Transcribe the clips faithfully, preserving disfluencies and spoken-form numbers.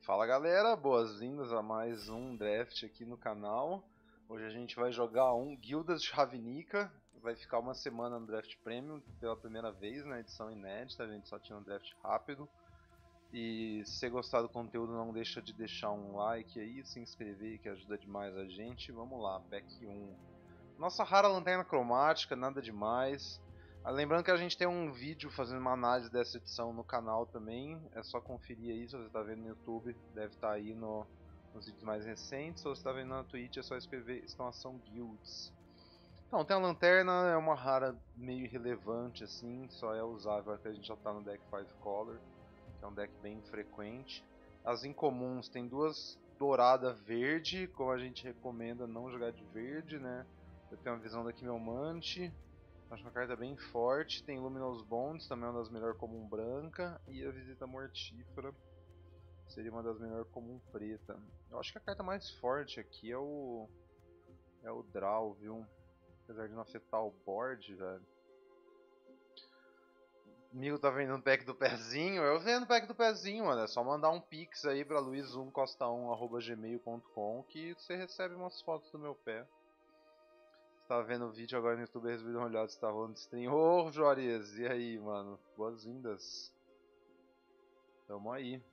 Fala galera, boas-vindas a mais um draft aqui no canal. Hoje a gente vai jogar um Guildas de Ravnica. Vai ficar uma semana no draft premium pela primeira vez na edição inédita. A gente só tinha um draft rápido. E se você gostar do conteúdo, não deixa de deixar um like aí, se inscrever que ajuda demais a gente. Vamos lá, pack um. Nossa rara lanterna cromática, nada demais. Ah, lembrando que a gente tem um vídeo fazendo uma análise dessa edição no canal também, é só conferir aí. Se você está vendo no YouTube, deve estar aí no, nos vídeos mais recentes. Se você está vendo na Twitch, é só escrever exclamação Guilds. Então, tem a lanterna, é uma rara meio irrelevante assim, só é usável que a gente já está no deck five color, que é um deck bem frequente. As incomuns tem duas dourada verde, como a gente recomenda não jogar de verde, né? Eu tenho a visão da Quimeomante. Acho uma carta bem forte. Tem Luminous Bonds, também uma das melhores comum branca. E a Visita Mortífera seria uma das melhores comum preta. Eu acho que a carta mais forte aqui é o é o Draw, viu? Apesar de não afetar o board, velho. O amigo tá vendendo o pack do pezinho. Eu vendo o pack do pezinho, mano. É só mandar um pix aí pra luiz um costa um arroba gmail ponto com que você recebe umas fotos do meu pé. Tava vendo o vídeo agora no YouTube, resolvi dar uma olhada se tá rolando stream. Ô, Juarez, e aí, mano? Boas-vindas. Tamo aí.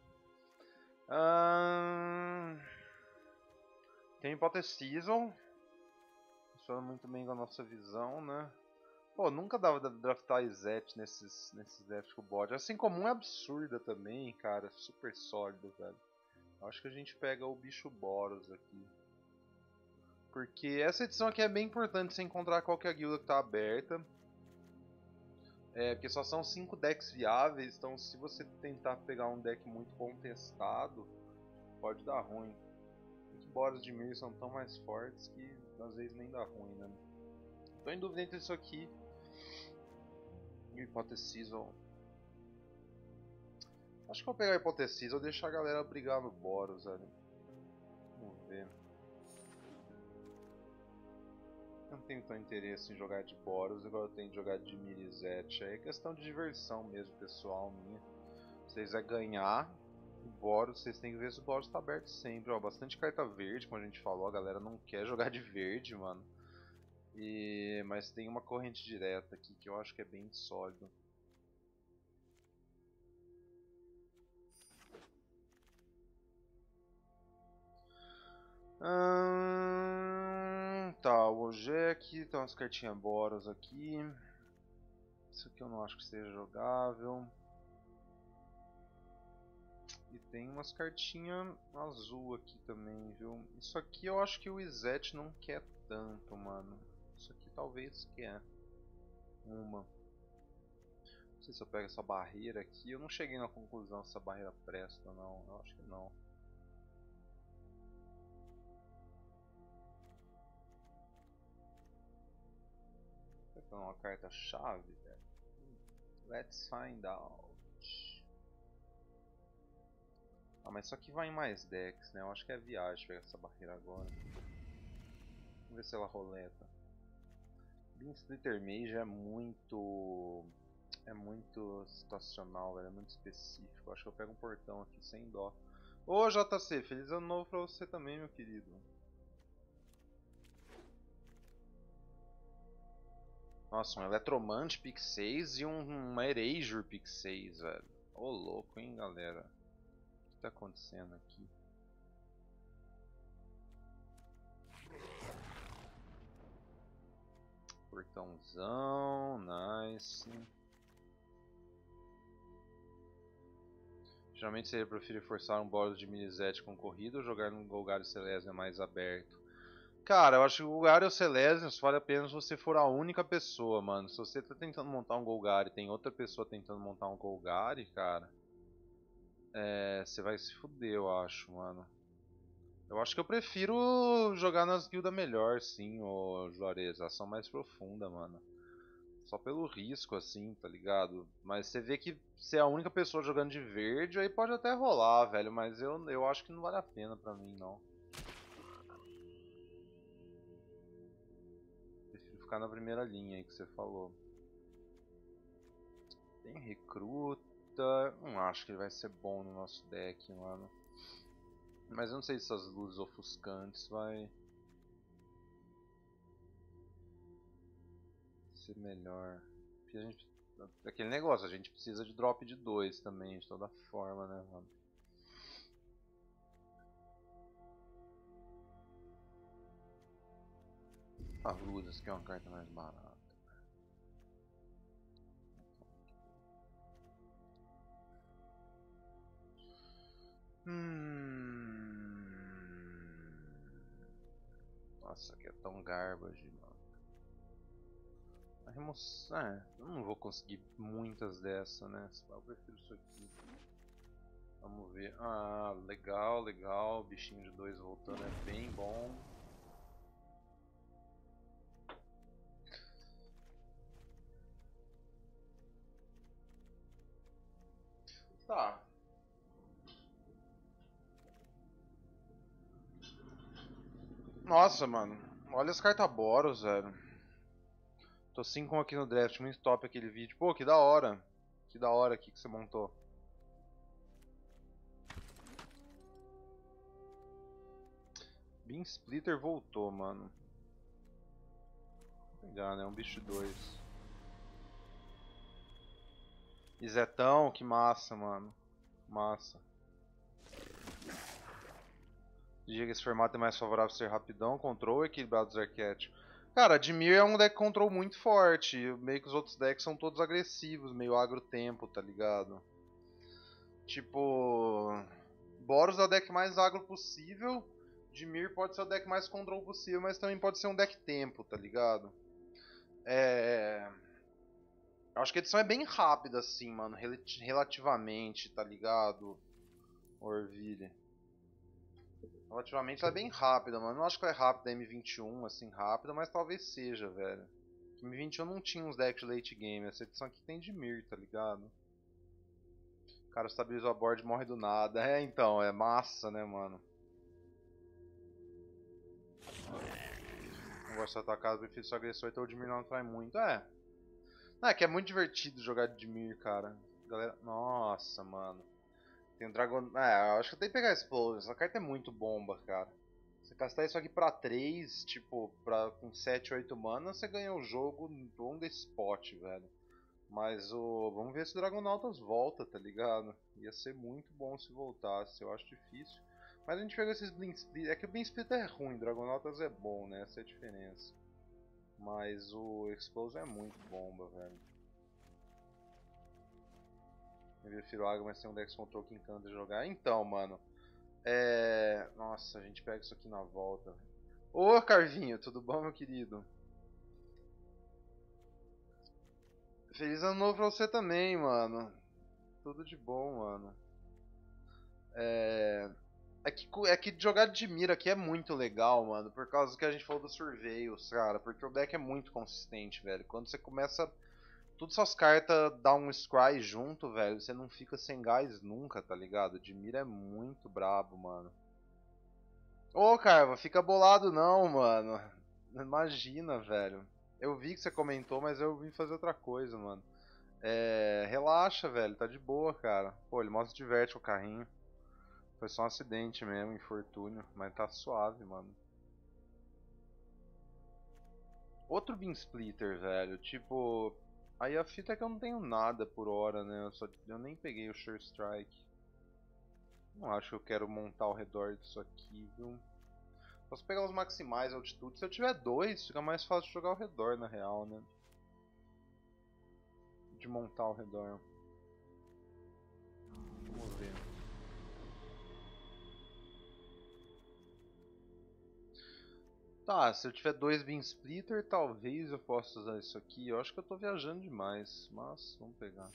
Ahn... Tem Hypothesis Season. Funciona muito bem com a nossa visão, né? Pô, nunca dava pra draftar Izete nesses, nesses drafts com o bot. Assim, comum é absurda também, cara. Super sólido, velho. Acho que a gente pega o bicho Boros aqui. Porque essa edição aqui é bem importante você encontrar qual que é a guilda que tá aberta. É, porque só são cinco decks viáveis, então se você tentar pegar um deck muito contestado, pode dar ruim. Os Boros de Mir são tão mais fortes que às vezes nem dá ruim, né? Tô em dúvida entre isso aqui e o Hypothesis. Acho que vou pegar o Hypothesis ou deixar a galera brigar no Boros, velho. Vamos ver. Eu não tenho tanto interesse em jogar de Boros, agora eu tenho de jogar de Mirizete. Aí é questão de diversão mesmo, pessoal, minha. Se vocês é ganhar o Boros, vocês têm que ver se o Boros está aberto sempre. Ó, bastante carta verde, como a gente falou, a galera não quer jogar de verde, mano. E... Mas tem uma corrente direta aqui que eu acho que é bem sólido. Hum, tá, o Ojek, tem umas cartinhas Boros aqui. Isso aqui eu não acho que seja jogável. E tem umas cartinhas azul aqui também, viu? Isso aqui eu acho que o Izete não quer tanto, mano. Isso aqui talvez quer. Uma. Não sei se eu pego essa barreira aqui. Eu não cheguei na conclusão se essa barreira presta ou não. Eu acho que não. Essa é uma carta-chave, velho. Let's find out. Ah, mas isso aqui vai em mais decks, né? Eu acho que é viagem pegar essa barreira agora. Vamos ver se ela roleta. Beam Splitter Mage é muito... É muito situacional, velho. É muito específico. Eu acho que eu pego um portão aqui sem dó. Ô J C, feliz ano novo pra você também, meu querido. Nossa, um Eletromante pick seis e um, uma Erasure pick seis, velho. Ô louco, hein, galera. O que tá acontecendo aqui? Portãozão, nice. Geralmente você prefere forçar um Boros de Mirizete com corrida ou jogar num Golgari Celestia mais aberto? Cara, eu acho que o Golgari Celestia vale a pena se você for a única pessoa, mano. Se você tá tentando montar um Golgari e tem outra pessoa tentando montar um Golgari, cara, é, você vai se fuder, eu acho, mano. Eu acho que eu prefiro jogar nas guildas melhor, sim, ô Juarez. Ação mais profunda, mano. Só pelo risco, assim, tá ligado? Mas você vê que você é a única pessoa jogando de verde, aí pode até rolar, velho. Mas eu, eu acho que não vale a pena pra mim, não. Prefiro ficar na primeira linha aí que você falou. Tem recruta. Não acho que ele vai ser bom no nosso deck, mano. Mas eu não sei se essas luzes ofuscantes vai ser melhor. Porque a gente... Aquele negócio, a gente precisa de drop de dois também, de toda forma, né, mano? A luzes, que é uma carta mais barata. Hum... Nossa, que é tão garbage, mano. A remoção... É, eu não vou conseguir muitas dessas, né? Eu prefiro isso aqui. Vamos ver. Ah, legal, legal. Bichinho de dois voltando é bem bom. Tá. Nossa, mano. Olha as cartas Boros, velho. Tô cinco aqui no draft, muito top aquele vídeo. Pô, que da hora. Que da hora aqui que você montou. Beam Splitter voltou, mano. Vou pegar, né? Um bicho dois. Izetão, que massa, mano. Massa. Diga que esse formato é mais favorável a ser rapidão, control ou equilibrado dos arquétipos. Cara, Dimir é um deck control muito forte. Meio que os outros decks são todos agressivos, meio agro tempo, tá ligado? Tipo... Boros é o deck mais agro possível. Dimir pode ser o deck mais control possível, mas também pode ser um deck tempo, tá ligado? É... Acho que a edição é bem rápida, assim, mano. Rel relativamente, tá ligado? Orville. Relativamente ela é bem rápida, mano. Não acho que ela é rápida M vinte e um, assim, rápida, mas talvez seja, velho. M vinte e um não tinha uns decks de late game. Essa edição aqui tem Dimir, tá ligado? O cara estabilizou a board e morre do nada. É, então, é massa, né, mano? Não gosto de atacado, prefiro seu agressor, então o Dimir não atrai muito. É. Não, é que é muito divertido jogar de Dimir, cara. Galera, nossa, mano. Tem um Dragon... É, eu acho que eu tenho que pegar Explosion. Essa carta é muito bomba, cara. Você castar isso aqui pra três, tipo, pra, com sete, oito mana, você ganha o jogo on the spot, velho. Mas o... Vamos ver se o Dragonautas volta, tá ligado? Ia ser muito bom se voltasse, eu acho difícil. Mas a gente pegou esses Blink Split... É que o Blink Split é ruim, Dragonautas é bom, né? Essa é a diferença. Mas o Explosion é muito bomba, velho. Eu prefiro água, mas tem um Dex Control que encanta jogar. Então, mano. É... Nossa, a gente pega isso aqui na volta. Ô, Carvinho, tudo bom, meu querido? Feliz ano novo pra você também, mano. Tudo de bom, mano. É... É que, é que jogar de mira aqui é muito legal, mano. Por causa que a gente falou dos surveios, cara. Porque o deck é muito consistente, velho. Quando você começa... Tudo suas cartas dá um scry junto, velho. Você não fica sem gás nunca, tá ligado? De mira é muito brabo, mano. Ô, Carva, fica bolado não, mano. Imagina, velho. Eu vi que você comentou, mas eu vim fazer outra coisa, mano. É... Relaxa, velho. Tá de boa, cara. Pô, ele mostra diverte o carrinho. Foi só um acidente mesmo, infortúnio. Mas tá suave, mano. Outro Beam Splitter, velho. Tipo... Aí a fita é que eu não tenho nada por hora, né? Eu, só... eu nem peguei o Sure Strike. Não acho que eu quero montar ao redor disso aqui, viu? Posso pegar os maximais altitude. Se eu tiver dois, fica mais fácil de jogar ao redor, na real, né? De montar ao redor. Vamos ver. Tá, se eu tiver dois Beam Splitter, talvez eu possa usar isso aqui. Eu acho que eu tô viajando demais, mas vamos pegar.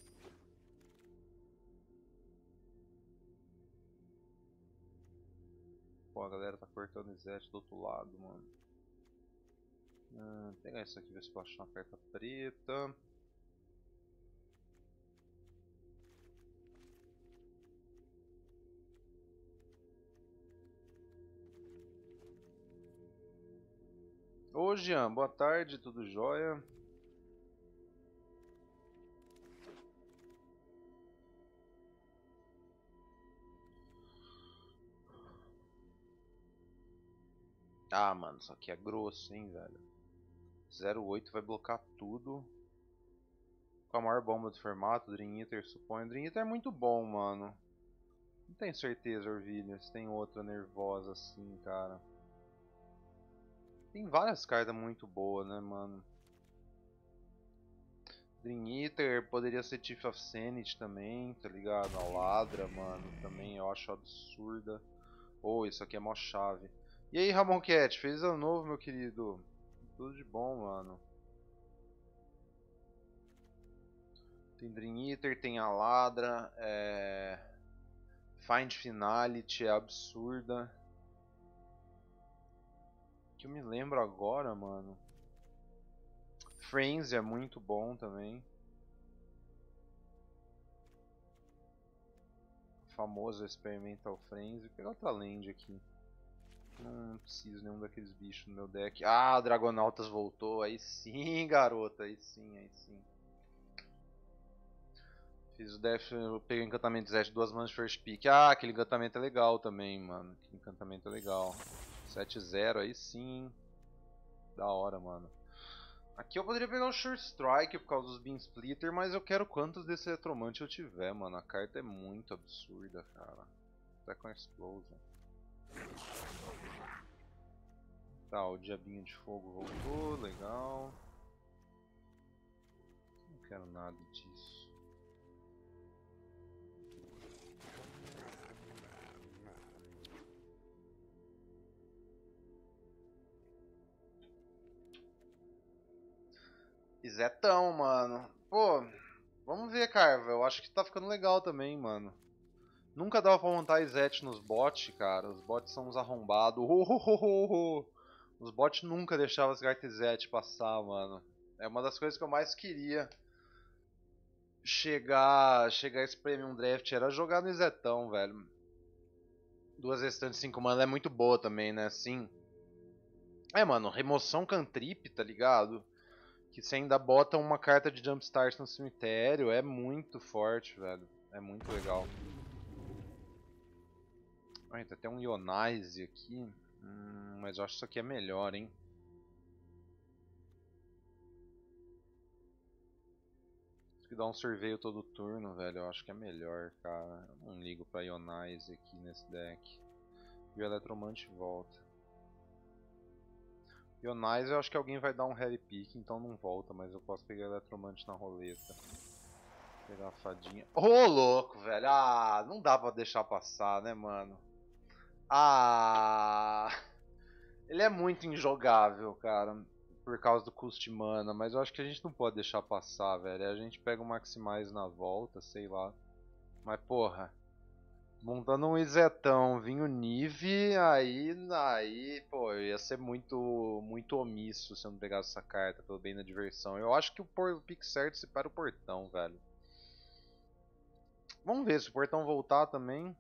Pô, a galera tá cortando o Zet do outro lado, mano. Ah, vou pegar isso aqui, ver se eu acho uma carta preta. Ô Jean, boa tarde, tudo jóia? Ah, mano, isso aqui é grosso, hein, velho. zero oito vai blocar tudo. Com a maior bomba do formato, Dream Eater, suponho. Dream Eater é muito bom, mano. Não tenho certeza, Orvilha, se tem outra nervosa assim, cara. Tem várias cartas muito boas, né, mano. Dream Eater, poderia ser Thief of Sanity também, tá ligado? A Ladra, mano, também eu acho absurda. Oh, isso aqui é mó chave. E aí, Ramon Cat, feliz ano novo, meu querido. Tudo de bom, mano. Tem Dream Eater, tem a Ladra, é... Find Finality é absurda. Que eu me lembro agora, mano. Frenzy é muito bom também. O famoso Experimental Frenzy. Vou pegar outra land aqui. Não preciso nenhum daqueles bichos no meu deck. Ah, Dragonautas voltou. Aí sim, garota. Aí sim, aí sim. Fiz o Death, eu peguei o encantamento Zed, duas manas de first pick. Ah, aquele encantamento é legal também, mano. Aquele encantamento é legal. sete zero, aí sim. Da hora, mano. Aqui eu poderia pegar o Sure Strike por causa dos Beam Splitter, mas eu quero quantos desse Retromante eu tiver, mano. A carta é muito absurda, cara. Até com a Explosion. Tá, o Diabinho de Fogo voltou, legal. Não quero nada disso. Zetão, mano. Pô, vamos ver, Carva. Eu acho que tá ficando legal também, mano. Nunca dava pra montar Izete nos bots, cara. Os bots são uns arrombados. Oh, oh, oh, oh, oh. Os bots nunca deixavam as cartas Izete passar, mano. É uma das coisas que eu mais queria chegar, chegar esse Premium Draft. Era jogar no Izetão, velho. Duas restantes cinco mana é muito boa também, né? Sim. É, mano, remoção cantrip, tá ligado? Que você ainda bota uma carta de Jumpstart no cemitério. É muito forte, velho. É muito legal. Ai, tem até um Ionize aqui. Hum, mas eu acho que isso aqui é melhor, hein? Isso que dá um sorveio todo turno, velho. Eu acho que é melhor, cara. Eu não ligo pra Ionize aqui nesse deck. E o Eletromante volta. Ionize eu acho que alguém vai dar um Harry Pick, então não volta, mas eu posso pegar Eletromante na roleta. Pegar a fadinha. Ô, oh, louco, velho. Ah, não dá pra deixar passar, né, mano? Ah, ele é muito injogável, cara, por causa do custo de mana, mas eu acho que a gente não pode deixar passar, velho. A gente pega o Maximize na volta, sei lá. Mas porra, montando um Izetão, vinho Nive, aí, aí, pô, eu ia ser muito, muito omisso se eu não pegasse essa carta pelo bem da diversão. Eu acho que o, por, o pick certo separa o portão, velho. Vamos ver se o portão voltar também.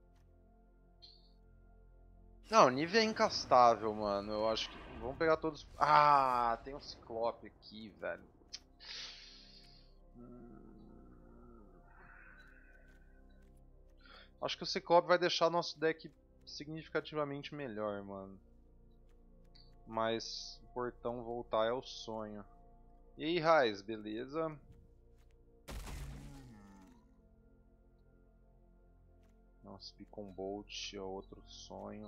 Não, Nive é incastável, mano. Eu acho que. Vamos pegar todos. Ah, tem um Ciclope aqui, velho. Hum... Acho que o Ciclope vai deixar nosso deck significativamente melhor, mano. Mas o portão voltar é o sonho. E aí, Raiz, beleza? Nossa, Beacon Bolt é outro sonho.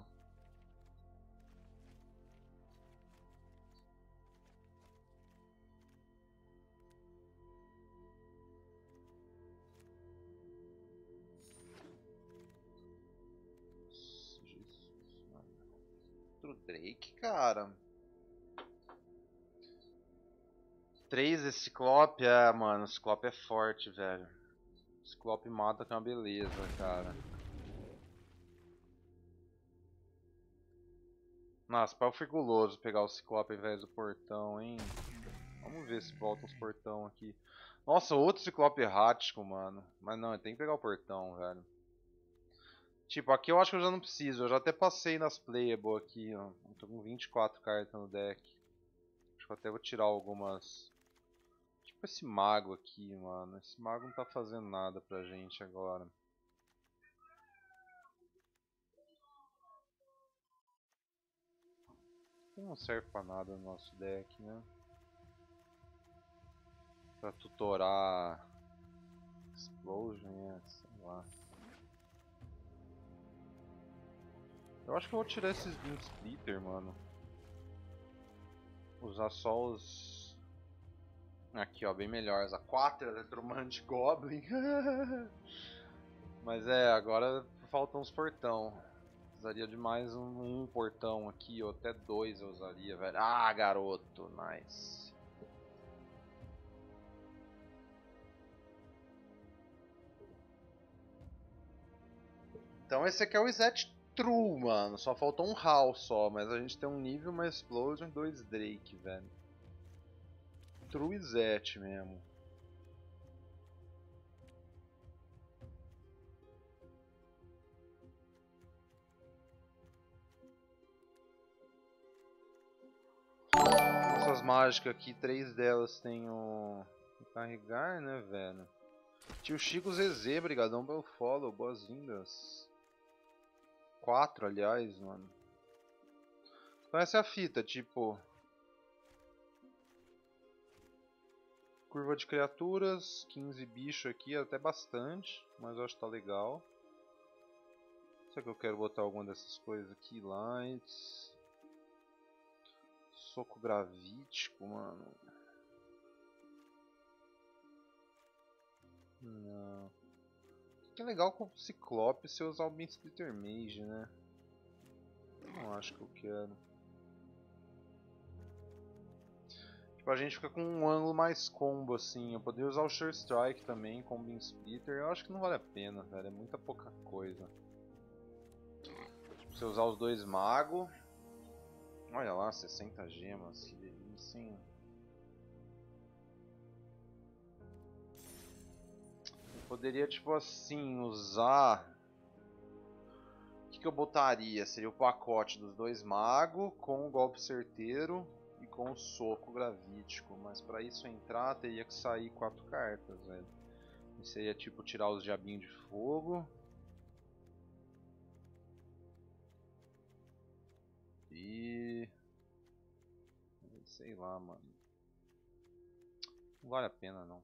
Outro Drake, cara. três esse Ciclope, é, mano, o Ciclope é forte, velho. O Ciclope mata que é uma beleza, cara. Nossa, pau guloso pegar o Ciclope ao invés do portão, hein? Vamos ver se volta os portão aqui. Nossa, outro Ciclope errático, mano. Mas não, tem que pegar o portão, velho. Tipo, aqui eu acho que eu já não preciso. Eu já até passei nas playable aqui, ó. Eu tô com vinte e quatro cartas no deck. Acho que eu até vou tirar algumas. Tipo esse mago aqui, mano. Esse mago não tá fazendo nada pra gente agora. que não serve pra nada no nosso deck, né? Pra tutorar Explosion, é, sei lá. Eu acho que eu vou tirar esses Beam Splitter, mano. Usar só os... Aqui, ó, bem melhor. Usar quatro Eletromante Goblin. Mas é, agora faltam uns portão. Precisaria de mais um, um portão aqui, ou até dois eu usaria, velho. Ah, garoto, nice. Então esse aqui é o Izet True, mano. Só faltou um Hal só, mas a gente tem um nível, uma Explosion e dois Drake, velho. True Izet mesmo. Nossas mágicas aqui, três delas tem o... carregar, né, velho? Tio Chico Zezé, brigadão pelo follow, boas-vindas. Quatro, aliás, mano. Então essa é a fita, tipo... curva de criaturas, quinze bichos aqui, até bastante, mas eu acho que tá legal. Será que eu quero botar alguma dessas coisas aqui? Lights... soco gravítico, mano. Não. Que é legal com o Ciclope se eu usar o Beam Splitter Mage, né? Não acho que eu quero. Tipo, a gente fica com um ângulo mais combo, assim. Eu poderia usar o Sure Strike também com o Beam Splitter. Eu acho que não vale a pena, velho. É muita pouca coisa. Tipo, se eu usar os dois magos. Olha lá, sessenta gemas. Que delícia, hein? Eu poderia, tipo assim, usar... O que, que eu botaria? Seria o pacote dos dois magos com o golpe certeiro e com o soco gravítico. Mas pra isso entrar teria que sair quatro cartas, velho. E seria tipo tirar os diabinhos de fogo. E... sei lá, mano. Não vale a pena não.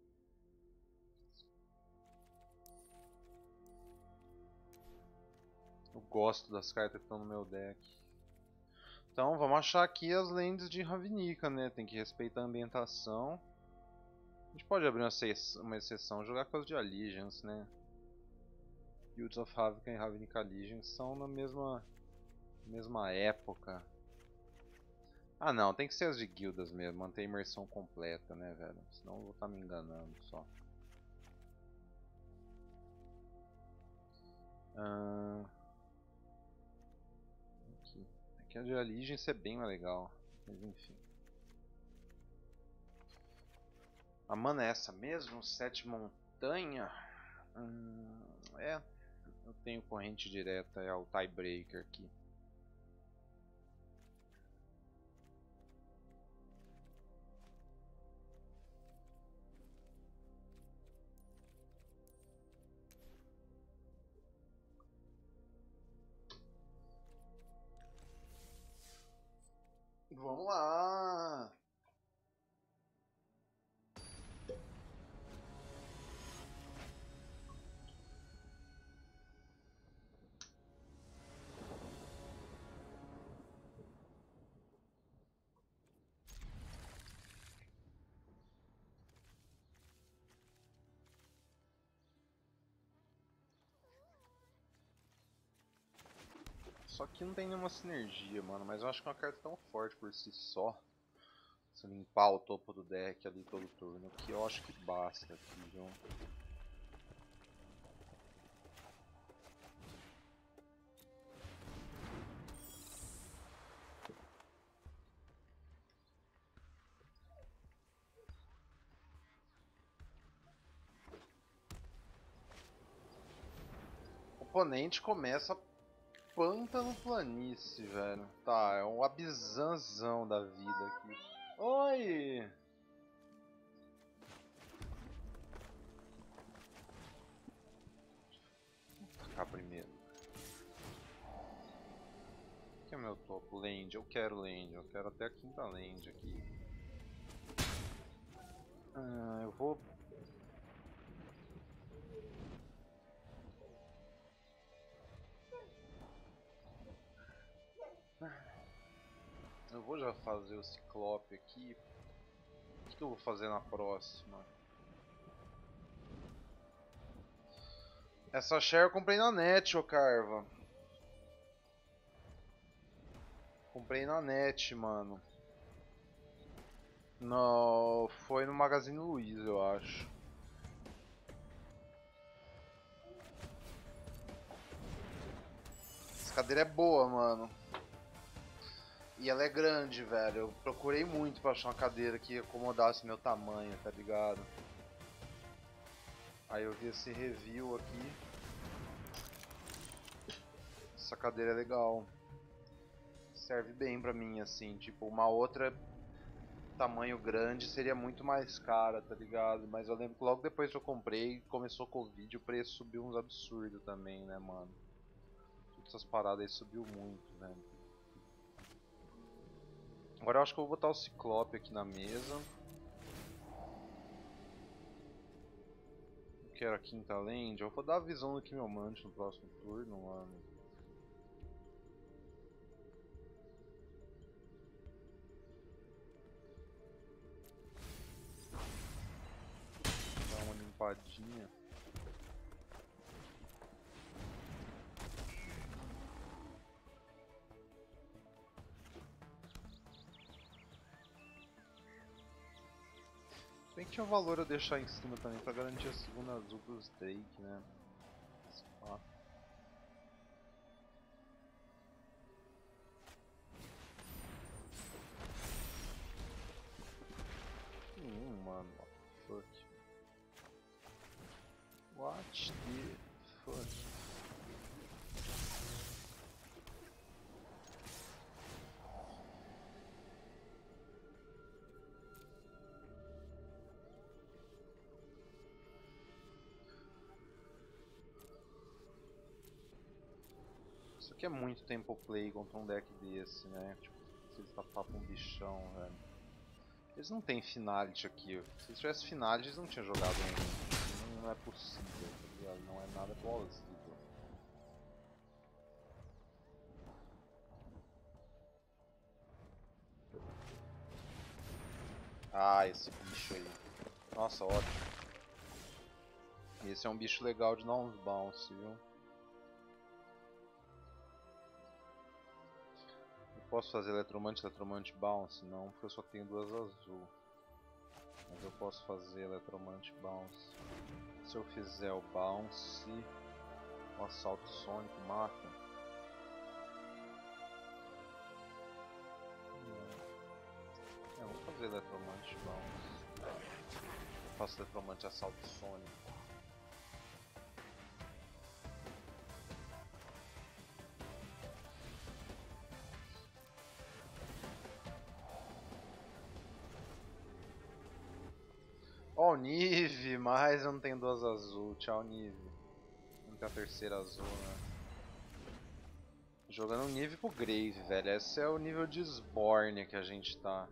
Eu gosto das cartas que estão no meu deck. Então vamos achar aqui as lands de Ravnica, né? Tem que respeitar a ambientação. A gente pode abrir uma exceção e jogar com as de Allegiance, né? Guilds of Ravnica e Ravnica Allegiance são na mesma, mesma época. Ah não, tem que ser as de guildas mesmo, manter a imersão completa, né, velho? Senão eu vou estar me enganando só. Ah... Aqui. Aqui a de Allegiance é bem mais legal, mas enfim. A mana é essa mesmo? Sete montanha? Hum, é, eu tenho corrente direta, é o tiebreaker aqui. Vamos lá! Só que não tem nenhuma sinergia, mano, mas eu acho que é uma carta tão forte por si só. Se limpar o topo do deck ali todo turno, que eu acho que basta aqui, viu? O oponente começa Pântano Planície, velho. Tá, é um abizanzão da vida aqui. Oi! Vou ficar primeiro. Aqui é meu topo? Land, eu quero land, eu quero até a quinta land aqui. Ah, eu vou... Eu vou já fazer o Ciclope aqui. O que, que eu vou fazer na próxima? Essa share eu comprei na net, ô Carva. Comprei na net, mano. Não, foi no Magazine Luiza, eu acho. Essa cadeira é boa, mano. E ela é grande, velho. Eu procurei muito pra achar uma cadeira que acomodasse meu tamanho, tá ligado? Aí eu vi esse review aqui. Essa cadeira é legal. Serve bem pra mim, assim. Tipo, uma outra tamanho grande seria muito mais cara, tá ligado? Mas eu lembro que logo depois que eu comprei, começou o Covid, o preço subiu uns absurdos também, né, mano? Todas essas paradas aí subiu muito, velho. Agora eu acho que eu vou botar o Ciclope aqui na mesa. Eu quero a quinta land. Eu vou dar a visão do Quimiomante no próximo turno, mano. Dar uma limpadinha. Bem que tinha valor eu deixar em cima também pra garantir a segunda azul pros Drake, né? Pá. Hum, mano, what the fuck? What the fuck? Isso aqui é muito tempo play contra um deck desse, né? Tipo, se eles tapam um bichão, velho. Eles não tem finality aqui. Se eles tivessem finality, eles não tinham jogado ainda. Não é possível, tá ligado? Não é nada plausível. Ah, esse bicho aí. Nossa, ótimo. Esse é um bicho legal de dar uns bounce, viu? Eu posso fazer eletromante, eletromante, bounce? Não, porque eu só tenho duas azul. Mas eu posso fazer eletromante, bounce. Se eu fizer o bounce, o assalto sônico mata. É, vamos fazer eletromante, bounce. Eu faço eletromante, assalto sônico. Ó, o Nive, mas eu não tenho duas azul. Tchau, Nive. Não tem a terceira azul, né? Jogando um Nive pro Grave, velho. Esse é o nível de Sborne que a gente tá.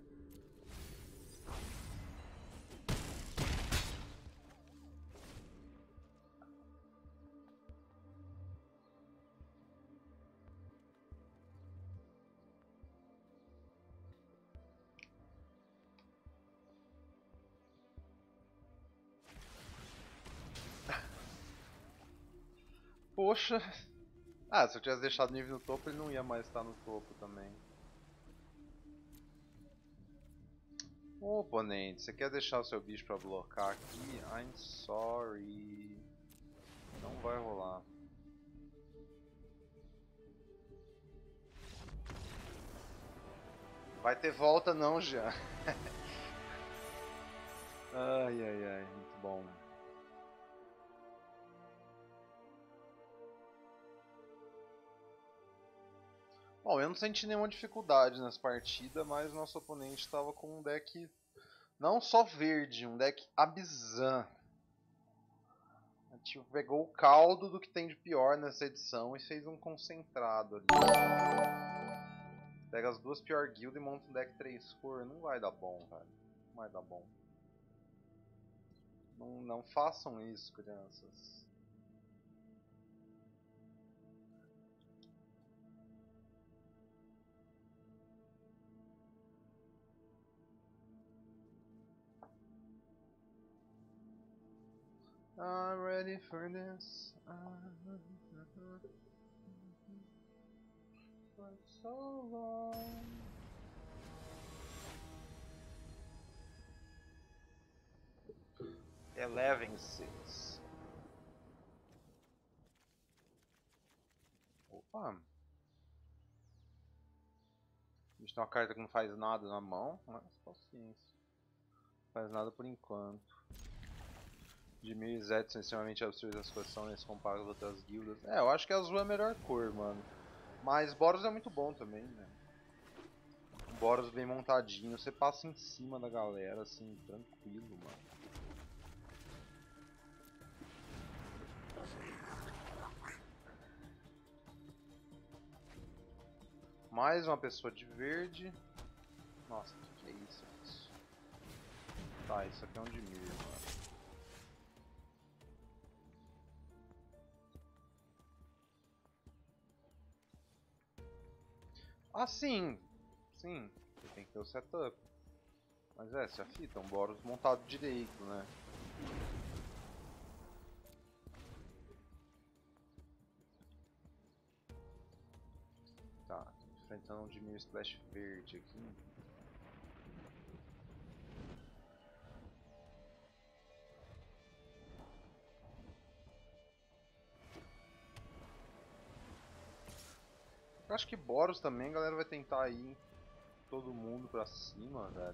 Poxa. Ah, se eu tivesse deixado o Nive no topo, ele não ia mais estar no topo também. Ô, oponente, você quer deixar o seu bicho pra blocar aqui? I'm sorry. Não vai rolar. Vai ter volta não, já. Ai, ai, ai, muito bom. Bom, eu não senti nenhuma dificuldade nessa partida, mas nosso oponente estava com um deck não só verde, um deck Abzan. gente pegou o caldo do que tem de pior nessa edição e fez um concentrado ali. Pega as duas pior guildas e monta um deck três cor. Não vai dar bom, velho. Não vai dar bom. Não, não façam isso, crianças. I'm ready for this. For so long. Eleven six. Opa. A gente tem uma carta que não faz nada na mão, mas paciência. Não faz nada por enquanto. Dimir e Zed são extremamente absurdas as coisas são nesse comparado com outras guildas. É, eu acho que azul é a melhor cor, mano. Mas Boros é muito bom também, né? O Boros bem montadinho, você passa em cima da galera, assim, tranquilo, mano. Mais uma pessoa de verde. Nossa, o que, que é isso? isso? Tá, isso aqui é um Dimir, mano. Ah, sim! Sim, você tem que ter o setup. Mas é, se a fita é um Boros montado direito, né? Tá, enfrentando um Dimir Splash verde aqui. Eu acho que Boros também, a galera vai tentar ir todo mundo pra cima, velho.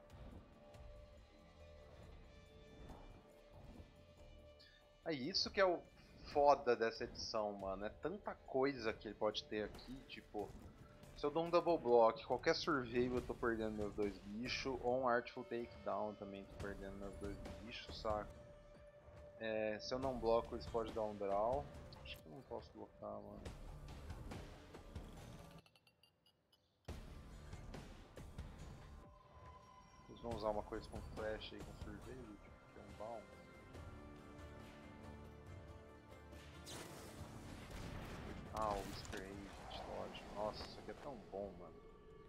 É isso que é o foda dessa edição, mano. É tanta coisa que ele pode ter aqui, tipo... Se eu dou um double block, qualquer surveio eu tô perdendo meus dois bichos, ou um Artful Takedown também tô perdendo meus dois bichos, saca? É, se eu não bloco, eles podem dar um draw. Acho que eu não posso blocar, mano. Eles vão usar uma coisa com flash aí, com surveio, tipo, que é um down. Ah, o Whisper Agent, lógico. Nossa, isso aqui é tão bom, mano.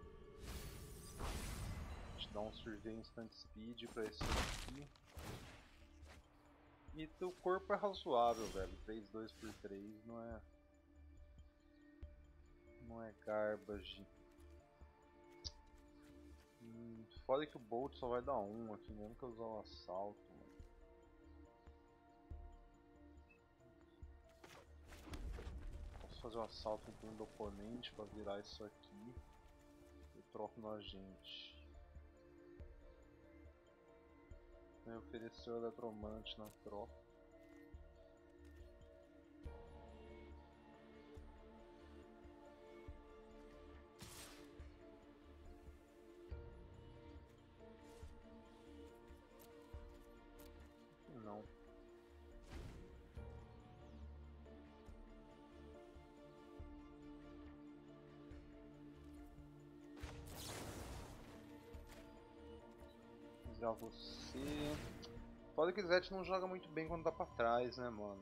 A gente dá um surveio instant speed pra esse aqui. E teu corpo é razoável, velho. três dois por três não é... Não é garbage. Hum, foda que o Bolt só vai dar um aqui, mesmo que eu usar um assalto, mano. Posso fazer um assalto com o oponente pra virar isso aqui. Eu troco no agente. Ele ofereceu eletromante na troca. Não. Já você... Foda que Zed não joga muito bem quando tá pra trás, né, mano?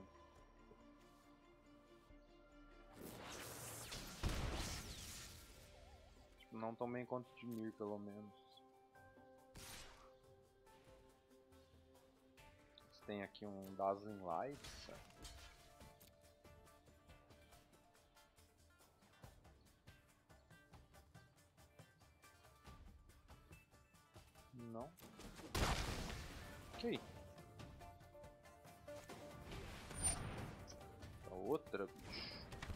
Tipo, não tão bem quanto o Dimir, pelo menos. Você tem aqui um Dazzling Lights. Não. Ok. Pra outra, bicho.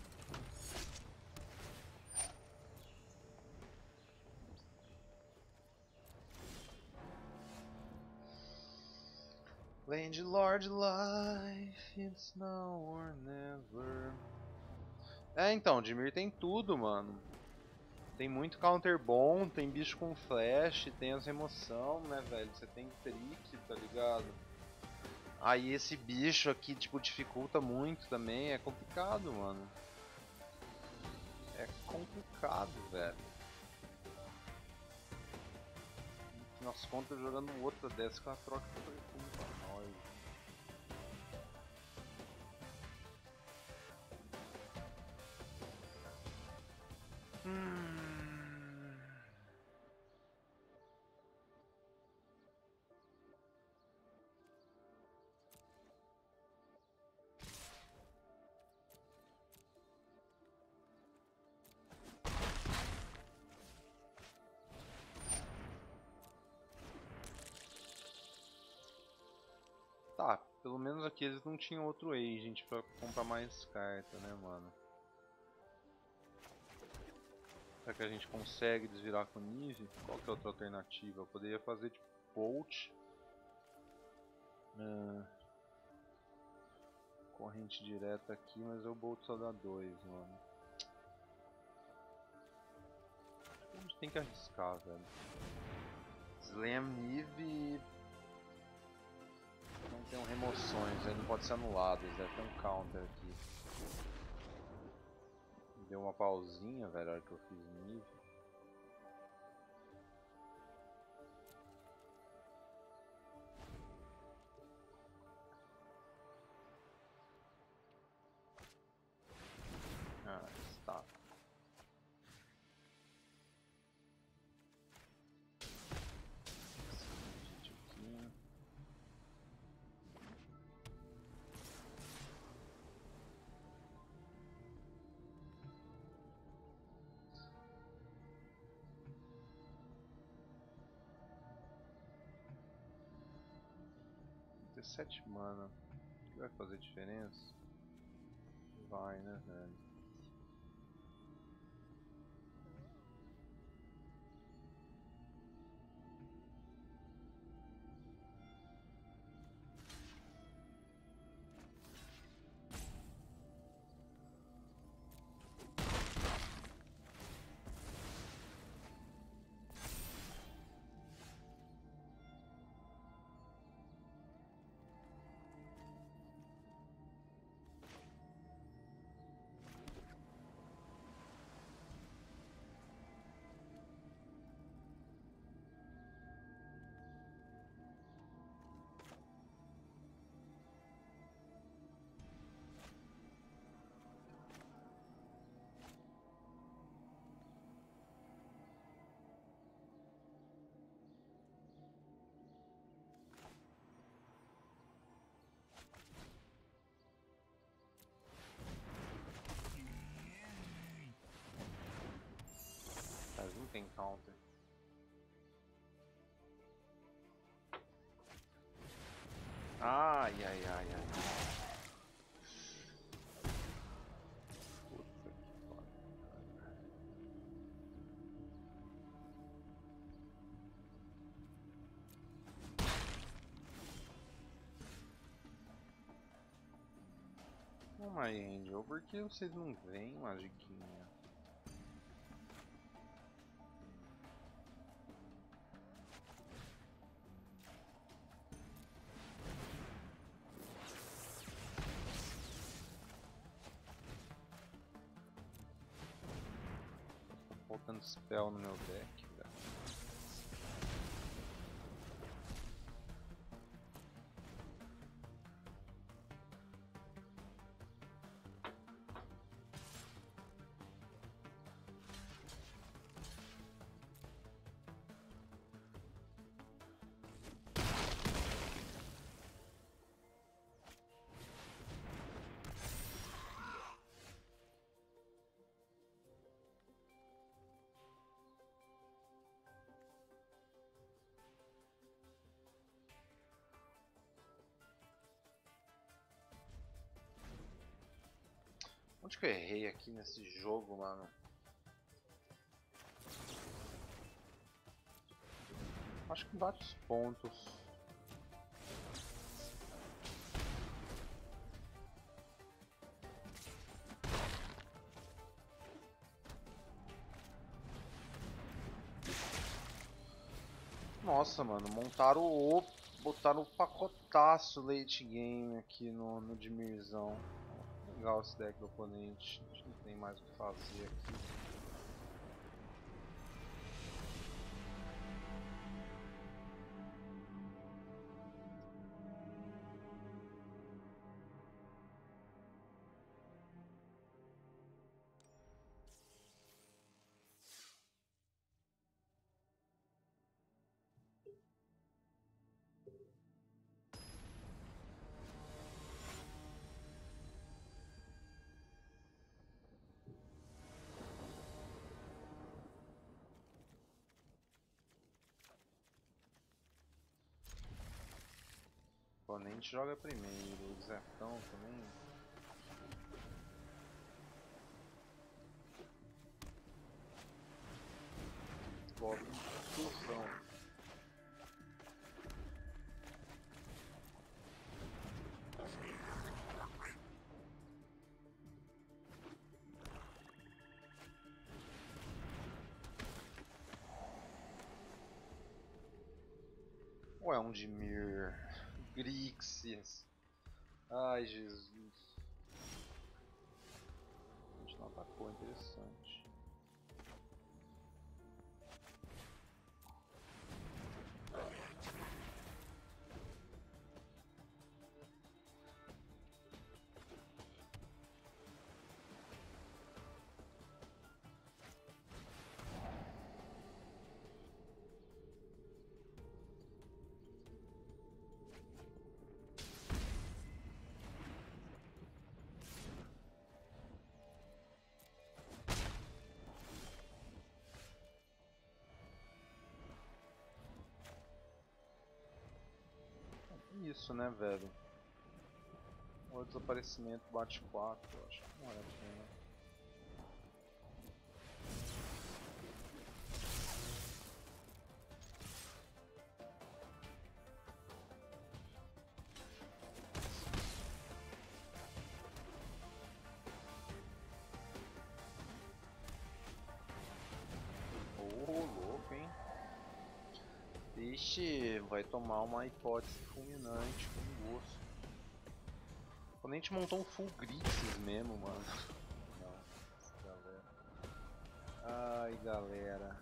Landlord life, it's now or never. É, então, Dimir tem tudo, mano. Tem muito counter bom, tem bicho com flash, tem as remoção, né, velho? Você tem trick, tá ligado? Aí esse bicho aqui, tipo, dificulta muito também. É complicado, mano. É complicado, velho. Nas contas, jogando outra dessa com a troca de perfume pra nós. Hum... Tá, pelo menos aqui eles não tinham outro agent pra comprar mais carta, né, mano? Será que a gente consegue desvirar com o Nive? Qual que é a outra alternativa? Eu poderia fazer tipo Bolt. Uh, corrente direta aqui, mas o Bolt só dá dois, mano. Acho que a gente tem que arriscar, velho. Slam Nive. Não tem um remoções, ele não pode ser anulado, deve ter um counter aqui. Deu uma pausinha, velho, a hora que eu fiz Nive. Ah, está. dezessete mana. O que vai fazer diferença? Vai, né, velho? Mas não tem counter. Ai, ai, ai, ai. Puta que pariu. Oh my angel, por que vocês não veem, Magiquinha? Tá faltando spell no meu deck, velho. Onde que eu errei aqui nesse jogo, mano? Acho que em vários pontos. Nossa, mano, montaram o Botaram um pacotaço late game aqui no, no Dimirzão. Legal esse deck do oponente. A gente não tem mais o que fazer aqui. O oponente joga primeiro, o Zertão também. Logo, discussão. Ou é um Dimir? Grixis. Ai, Jesus. A gente não atacou, interessante. Isso, né, velho? O desaparecimento bate quatro, eu acho que não é a pena. Ô, louco, hein? Vixe, vai tomar uma hipótese fulminante com gosto. Quando a gente montou um full Grixis mesmo, mano. Não, galera. Ai, galera.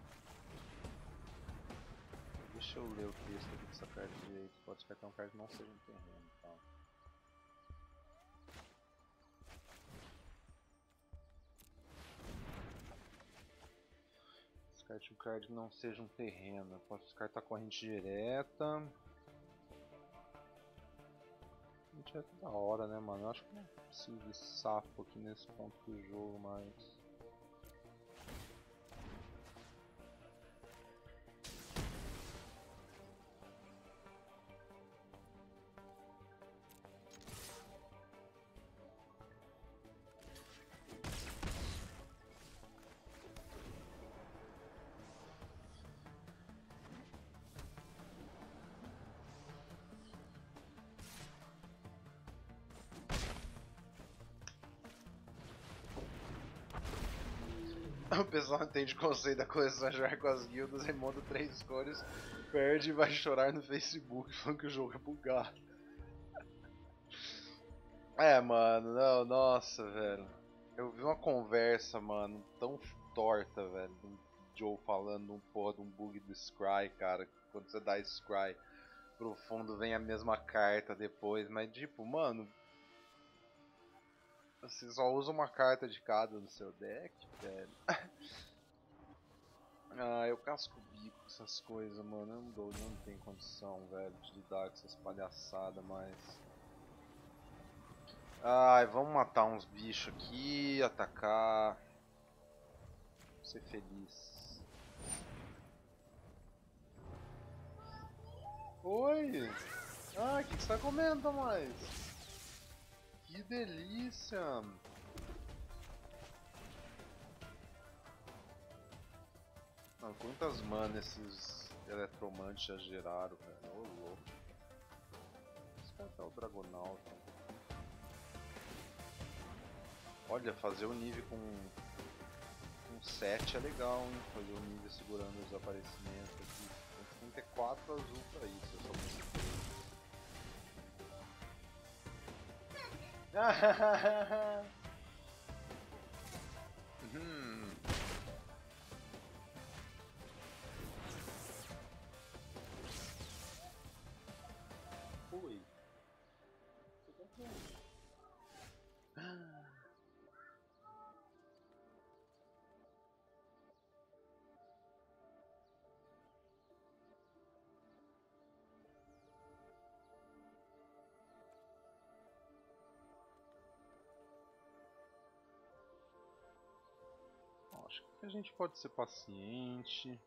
Deixa eu ler o texto aqui dessa carta direito. Pode ser que uma carta não seja um terreno, tá? Descarte um card que não seja um terreno. Posso descartar corrente direta. Corrente direta é da hora, né, mano? Eu acho que não preciso de sapo aqui nesse ponto do jogo, mas... O pessoal entende o conceito da coleção a jogar com as guildas, remonta três cores, perde e vai chorar no Facebook falando que o jogo é bugado. É, mano, não, nossa, velho. Eu vi uma conversa, mano, tão torta, velho, do Joe falando um porra de um bug do Scry, cara. Quando você dá Scry pro fundo vem a mesma carta depois, mas tipo, mano, você só usa uma carta de cada no seu deck, velho. Ah, eu casco o bico com essas coisas, mano. Eu não, dou, não tenho condição, velho, de lidar com essas palhaçadas, mas... Ai, vamos matar uns bichos aqui, atacar... Ser feliz. Oi! Ah, o que, que você tá comendo, mais? Que delícia! Mano, quantas manas esses eletromantes já geraram, velho? Ô, louco. Esse cara tá o Dragonauta. Olha, fazer o nível com, com sete é legal, hein? Fazer o nível segurando os aparecimentos aqui. cento e ter quatro azul pra isso. Eu só preciso. hum. Ui. Acho que a gente pode ser paciente.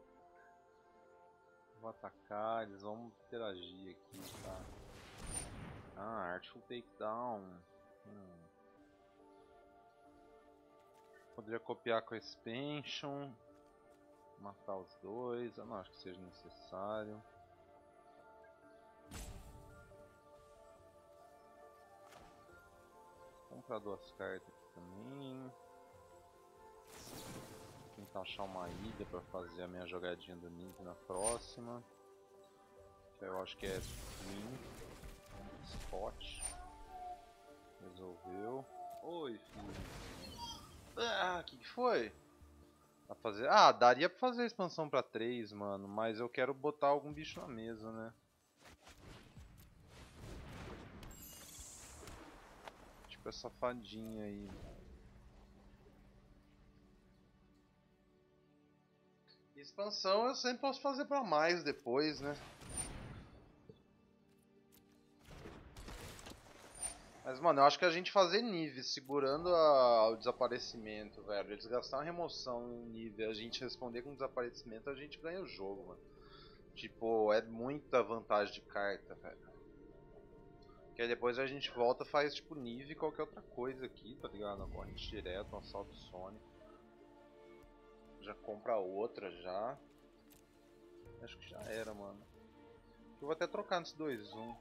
Vou atacar, eles vão interagir aqui, tá? Ah, Artful Takedown. Hum. Poderia copiar com a Expansion. Matar os dois. Eu não acho que seja necessário. Vou comprar duas cartas aqui também. Tentar achar uma ilha para fazer a minha jogadinha do Niv na próxima. Que eu acho que é Twin Spot. Resolveu. Oi, filho. Ah, o que, que foi? Pra fazer... Ah, daria pra fazer a expansão pra três, mano. Mas eu quero botar algum bicho na mesa, né? Tipo essa fadinha aí. Expansão eu sempre posso fazer pra mais depois, né? Mas, mano, eu acho que a gente fazer Nive segurando a, o desaparecimento, velho. Eles gastaram remoção em Nive, a gente responder com desaparecimento, a gente ganha o jogo, mano. Tipo, é muita vantagem de carta, velho. Que aí depois a gente volta e faz, tipo, Nive e qualquer outra coisa aqui, tá ligado? Uma corrente direto, um assalto sônico. Já compra outra, já. Acho que já era, mano. Eu vou até trocar nesse dois um.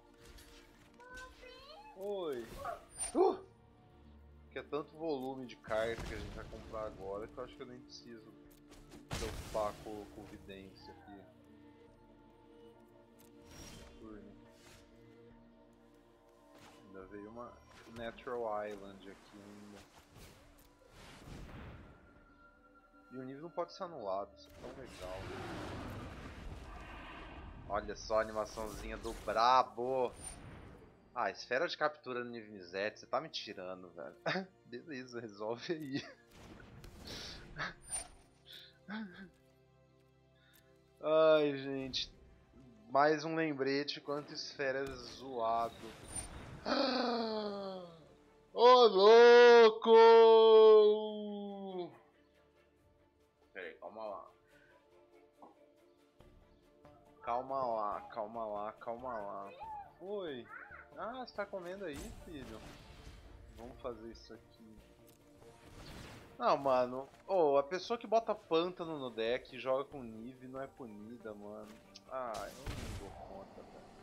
Oi! Uh! Que é tanto volume de carta que a gente vai comprar agora que eu acho que eu nem preciso me preocupar com, com vidência aqui. Turno. Ainda veio uma Natural Island aqui ainda. E o nível não pode ser anulado, isso é tão legal. Olha só a animaçãozinha do brabo! Ah, esfera de captura no nível Nizete, você tá me tirando, velho. Beleza, resolve aí. Ai, gente. Mais um lembrete quanto esfera é zoado. Ô, oh, louco! Peraí, calma lá. Calma lá, calma lá, calma lá. Oi. Ah, você tá comendo aí, filho? Vamos fazer isso aqui. Não, mano. Oh, a pessoa que bota pântano no deck e joga com Nive não é punida, mano. Ah, eu não dou conta,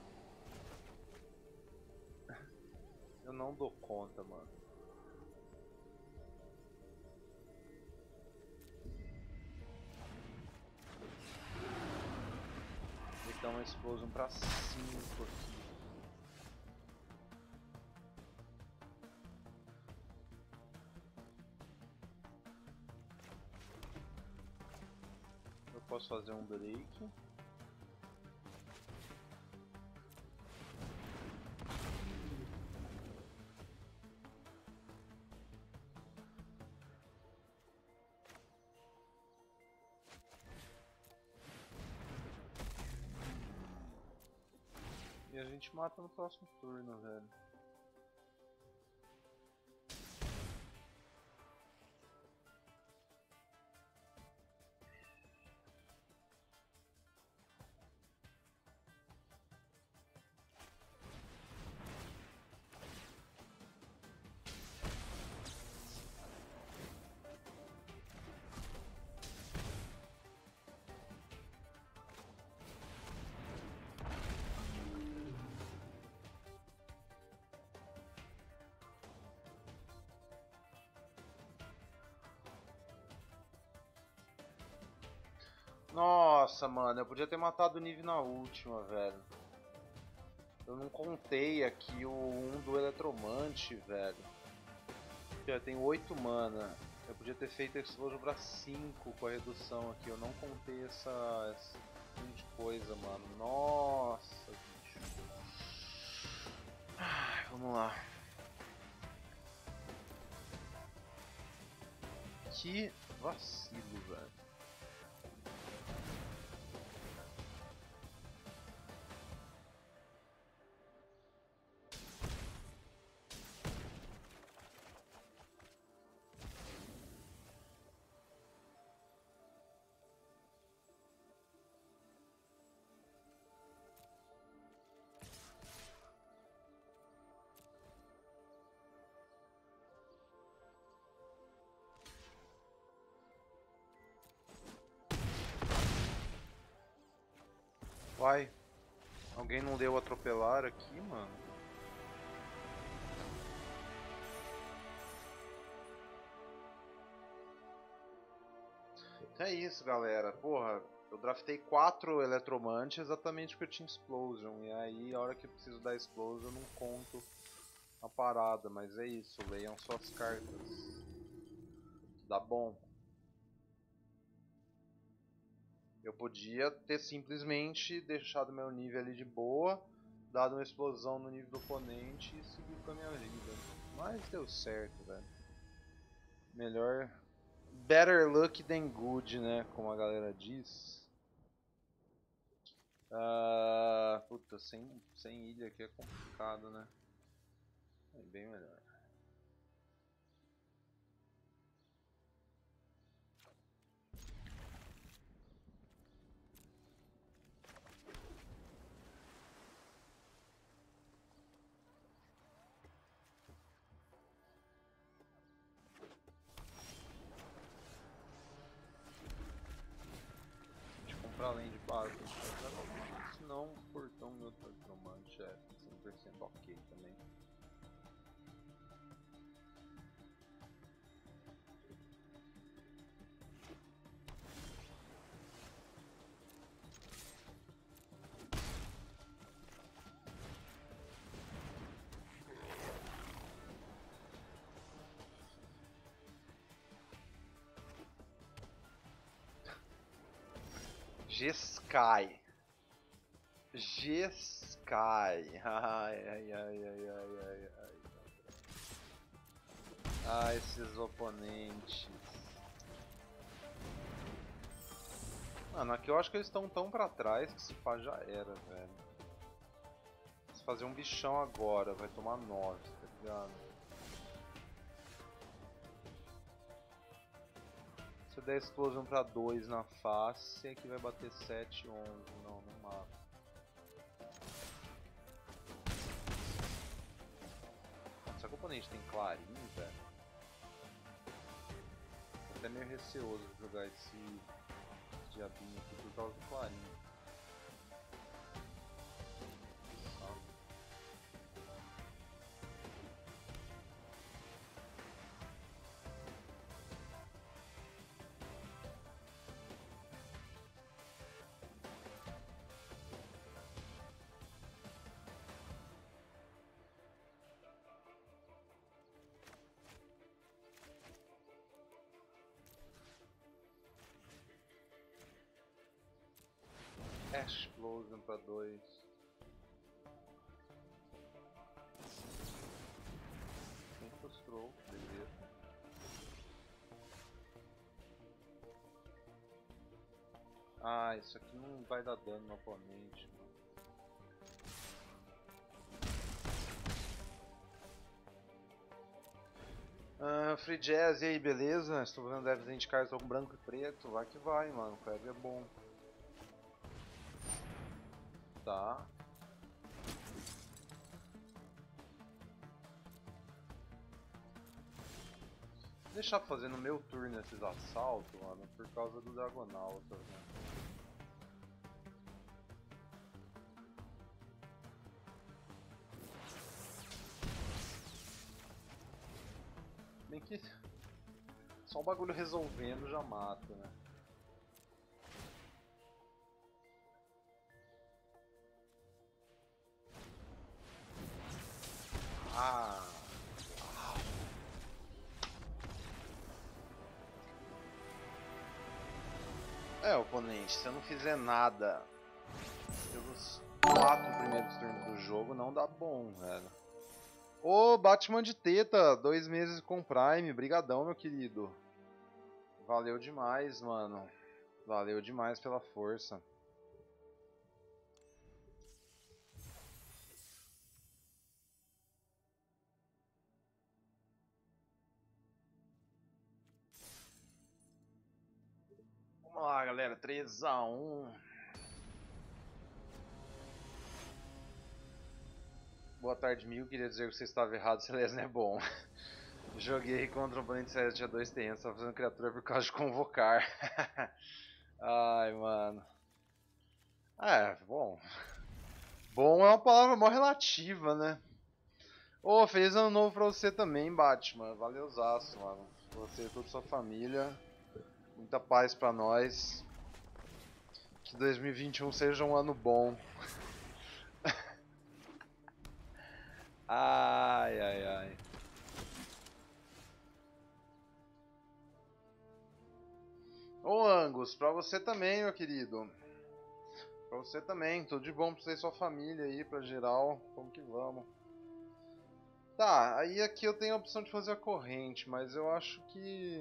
velho. Eu não dou conta, mano. Vou dar uma explosão pra cinco aqui. Eu posso fazer um break. E a gente mata no próximo turno, velho. Nossa, mano, eu podia ter matado o Nive na última, velho. Eu não contei aqui o um do Eletromante, velho. Eu tenho oito mana. Eu podia ter feito a Explosion pra cinco com a redução aqui. Eu não contei essa, essa tipo de coisa, mano. Nossa, bicho. Ai, vamos lá. Que vacilo, velho. Uai, alguém não deu atropelar aqui, mano? É isso, galera. Porra, eu draftei quatro Eletromantes exatamente porque eu tinha Explosion. E aí, a hora que eu preciso dar Explosion, eu não conto a parada. Mas é isso, leiam suas cartas. Dá bom. Eu podia ter simplesmente deixado meu nível ali de boa, dado uma explosão no nível do oponente e seguido com a minha vida. Mas deu certo, velho. Melhor... Better luck than good, né? Como a galera diz. Uh, puta, sem, sem ilha aqui é complicado, né? É bem melhor. Pra além de base, senão o portão meu Eletromante é cem por cento ok também. G-Sky. G-Sky. Ai, ai, ai, ai, ai, ai, ai. Ah, esses oponentes. Mano, aqui eu acho que eles estão tão pra trás que se pá já era, velho. Se fazer um bichão agora, vai tomar nove, tá ligado? Se eu der Explosion pra dois na face, aqui vai bater sete, onze. Não, não mata. Será que o oponente tem Clarim, velho? Tô até meio receoso de jogar esse diabinho aqui por causa do Clarim. Explosion pra dois. Quem frustrou, beleza. Ah, isso aqui não vai dar dano no oponente, mano. Ah, Free Jazz, e aí, beleza? Estou vendo devs indicar, estou com branco e preto. Vai que vai, mano. O Crab é bom. Tá. Vou deixar fazer no meu turno esses assaltos, mano, por causa do Dragonauta, né? Bem que só o bagulho resolvendo já mata, né? Ah. É, oponente, se eu não fizer nada pelos quatro primeiros turnos do jogo, não dá bom, velho. Ô, Batman de teta, dois meses com Prime, brigadão, meu querido. Valeu demais, mano. Valeu demais pela força. Vamos lá, galera, três a um. Boa tarde, Mil. Queria dizer que você estava errado, Celeste é bom. Joguei contra o oponente sete a dois T N, só fazendo criatura por causa de convocar. Ai, mano. É, bom. Bom é uma palavra mó relativa, né? Ô, oh, feliz ano novo pra você também, Batman. Valeuzaço, mano. Você e toda a sua família. Muita paz pra nós. Que dois mil e vinte e um seja um ano bom. Ai, ai, ai. Ô, Angus, pra você também, meu querido. Pra você também. Tudo de bom pra você e sua família aí, pra geral. Vamos que vamos. Tá, aí aqui eu tenho a opção de fazer a corrente, mas eu acho que...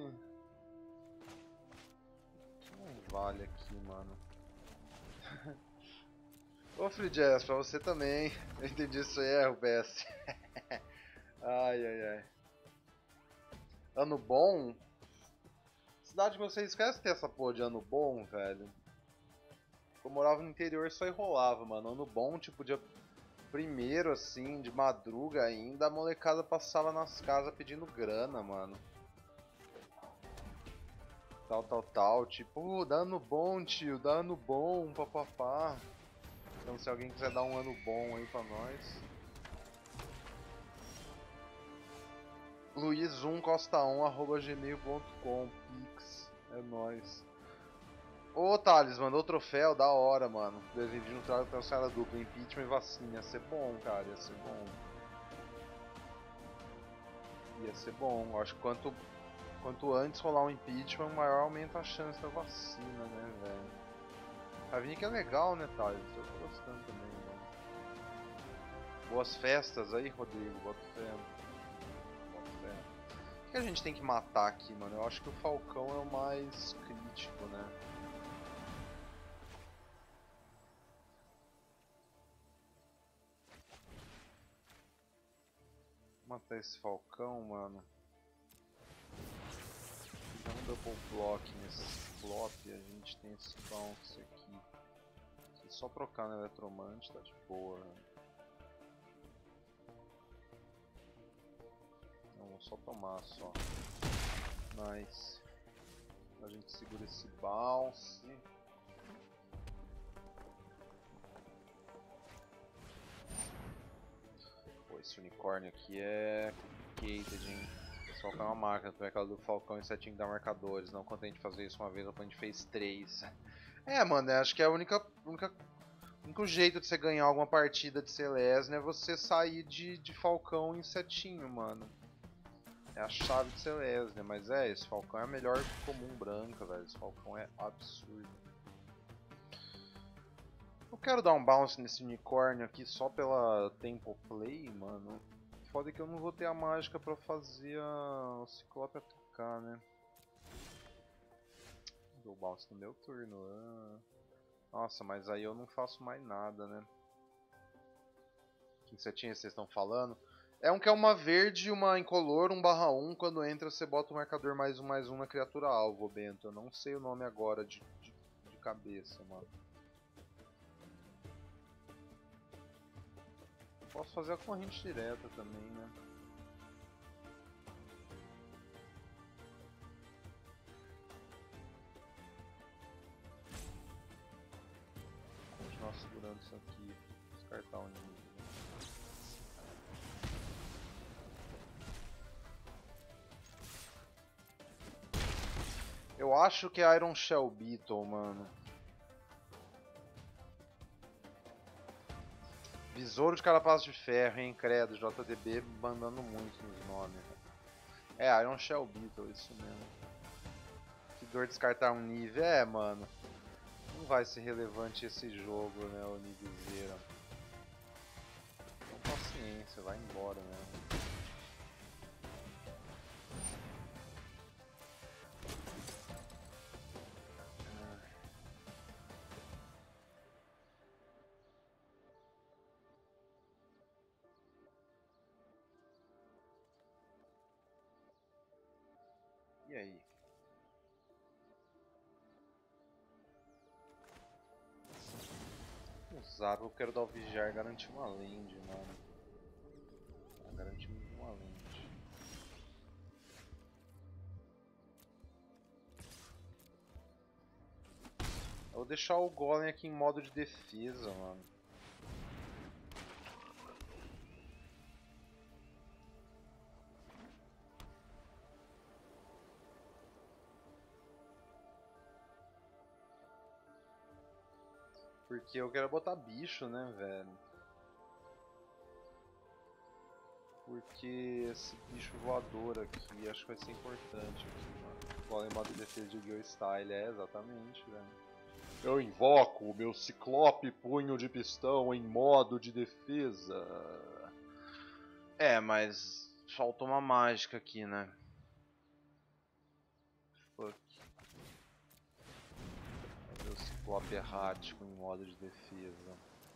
Não vale aqui, mano. Ô, Free Jazz, pra você também. Eu entendi isso aí, é, R B S. Ai, ai, ai. Ano bom? Cidade que você esquece ter essa porra de ano bom, velho. Eu morava no interior, só enrolava, mano. Ano bom, tipo, dia primeiro, assim, de madruga ainda, a molecada passava nas casas pedindo grana, mano. Tal, tal, tal. Tipo, uh, dá ano bom, tio, dá ano bom, papapá. Então, se alguém quiser dar um ano bom aí pra nós. luiz um costa um arroba gmail ponto com, pix, é nóis. Ô, Thales, mandou troféu, da hora, mano. Desenho no trago pra senhora dupla, impeachment e vacina. Ia ser bom, cara, ia ser bom. Ia ser bom. Acho que quanto, quanto antes rolar um impeachment, maior aumenta a chance da vacina, né, velho. A Vini que é legal, né, Thales? Eu tô gostando também, mano. Boas festas aí, Rodrigo. Bota fé. Bota fé. O que a gente tem que matar aqui, mano? Eu acho que o Falcão é o mais crítico, né? Matar esse Falcão, mano. Dá um double block nesse flop, a gente tem esse bounce aqui. Se só trocar no Eletromante tá de boa. Não, vou só tomar só. Nice. A gente segura esse bounce. Pô, esse unicórnio aqui é complicated, hein? Só que é uma marca, tu é aquela do Falcão e setinho da marcadores. Não contente de fazer isso uma vez, a gente fez três. É, mano, acho que é a única, única, único jeito de você ganhar alguma partida de Celeste é você sair de, de Falcão em setinho, mano. É a chave de Celeste, mas é, esse Falcão é a melhor comum branca, velho. Esse Falcão é absurdo. Eu quero dar um bounce nesse unicórnio aqui só pela tempo play, mano. Foda que eu não vou ter a mágica pra fazer a... o Ciclope atacar, né? Dou bounce no meu turno. Ah. Nossa, mas aí eu não faço mais nada, né? Que setinha vocês estão falando? É um que é uma verde, uma incolor, um barra um. Quando entra você bota o marcador mais um, mais um na criatura alvo, Bento. Eu não sei o nome agora de, de, de cabeça, mano. Posso fazer a corrente direta também, né? Vou continuar segurando isso aqui. Descartar o inimigo. Eu acho que é Iron Shell Beetle, mano. Besouro de Carapaço de Ferro, hein? Credo, J D B mandando muito nos nomes. É, Iron Shell Beetle, isso mesmo. Que dor descartar um nível. É, mano. Não vai ser relevante esse jogo, né? O Nivezeira. Com paciência, vai embora mesmo. E aí? Usar, eu quero dar o Vigiar e garantir uma land, mano. Ah, garantimos uma land. Eu vou deixar o Golem aqui em modo de defesa, mano. Porque eu quero botar bicho, né, velho? Porque esse bicho voador aqui acho que vai ser importante aqui, mano. Golem modo de defesa de Yu-Gi-Oh! Style, é, exatamente, velho. Eu invoco o meu Ciclope Punho de Pistão em modo de defesa. É, mas faltou uma mágica aqui, né? Fuck. Fazer o Ciclope errático em modo de defesa.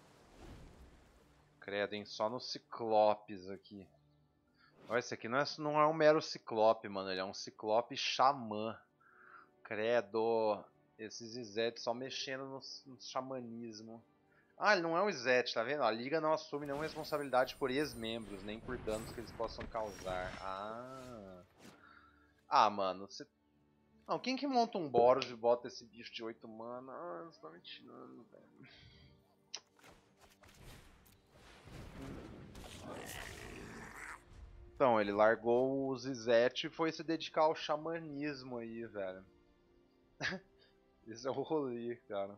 Credem só no Ciclopes aqui. Olha, esse aqui não é, não é um mero Ciclope, mano. Ele é um Ciclope Xamã. Credo. Esses Izete só mexendo no, no xamanismo. Ah, ele não é um Izete, tá vendo? A liga não assume nenhuma responsabilidade por ex-membros, nem por danos que eles possam causar. Ah. Ah, mano, você... Não, quem que monta um Boros e bota esse bicho de oito mana? Ah, você tá me tirando, velho. Então, ele largou o Zizete e foi se dedicar ao xamanismo aí, velho. Esse é o rolê, cara.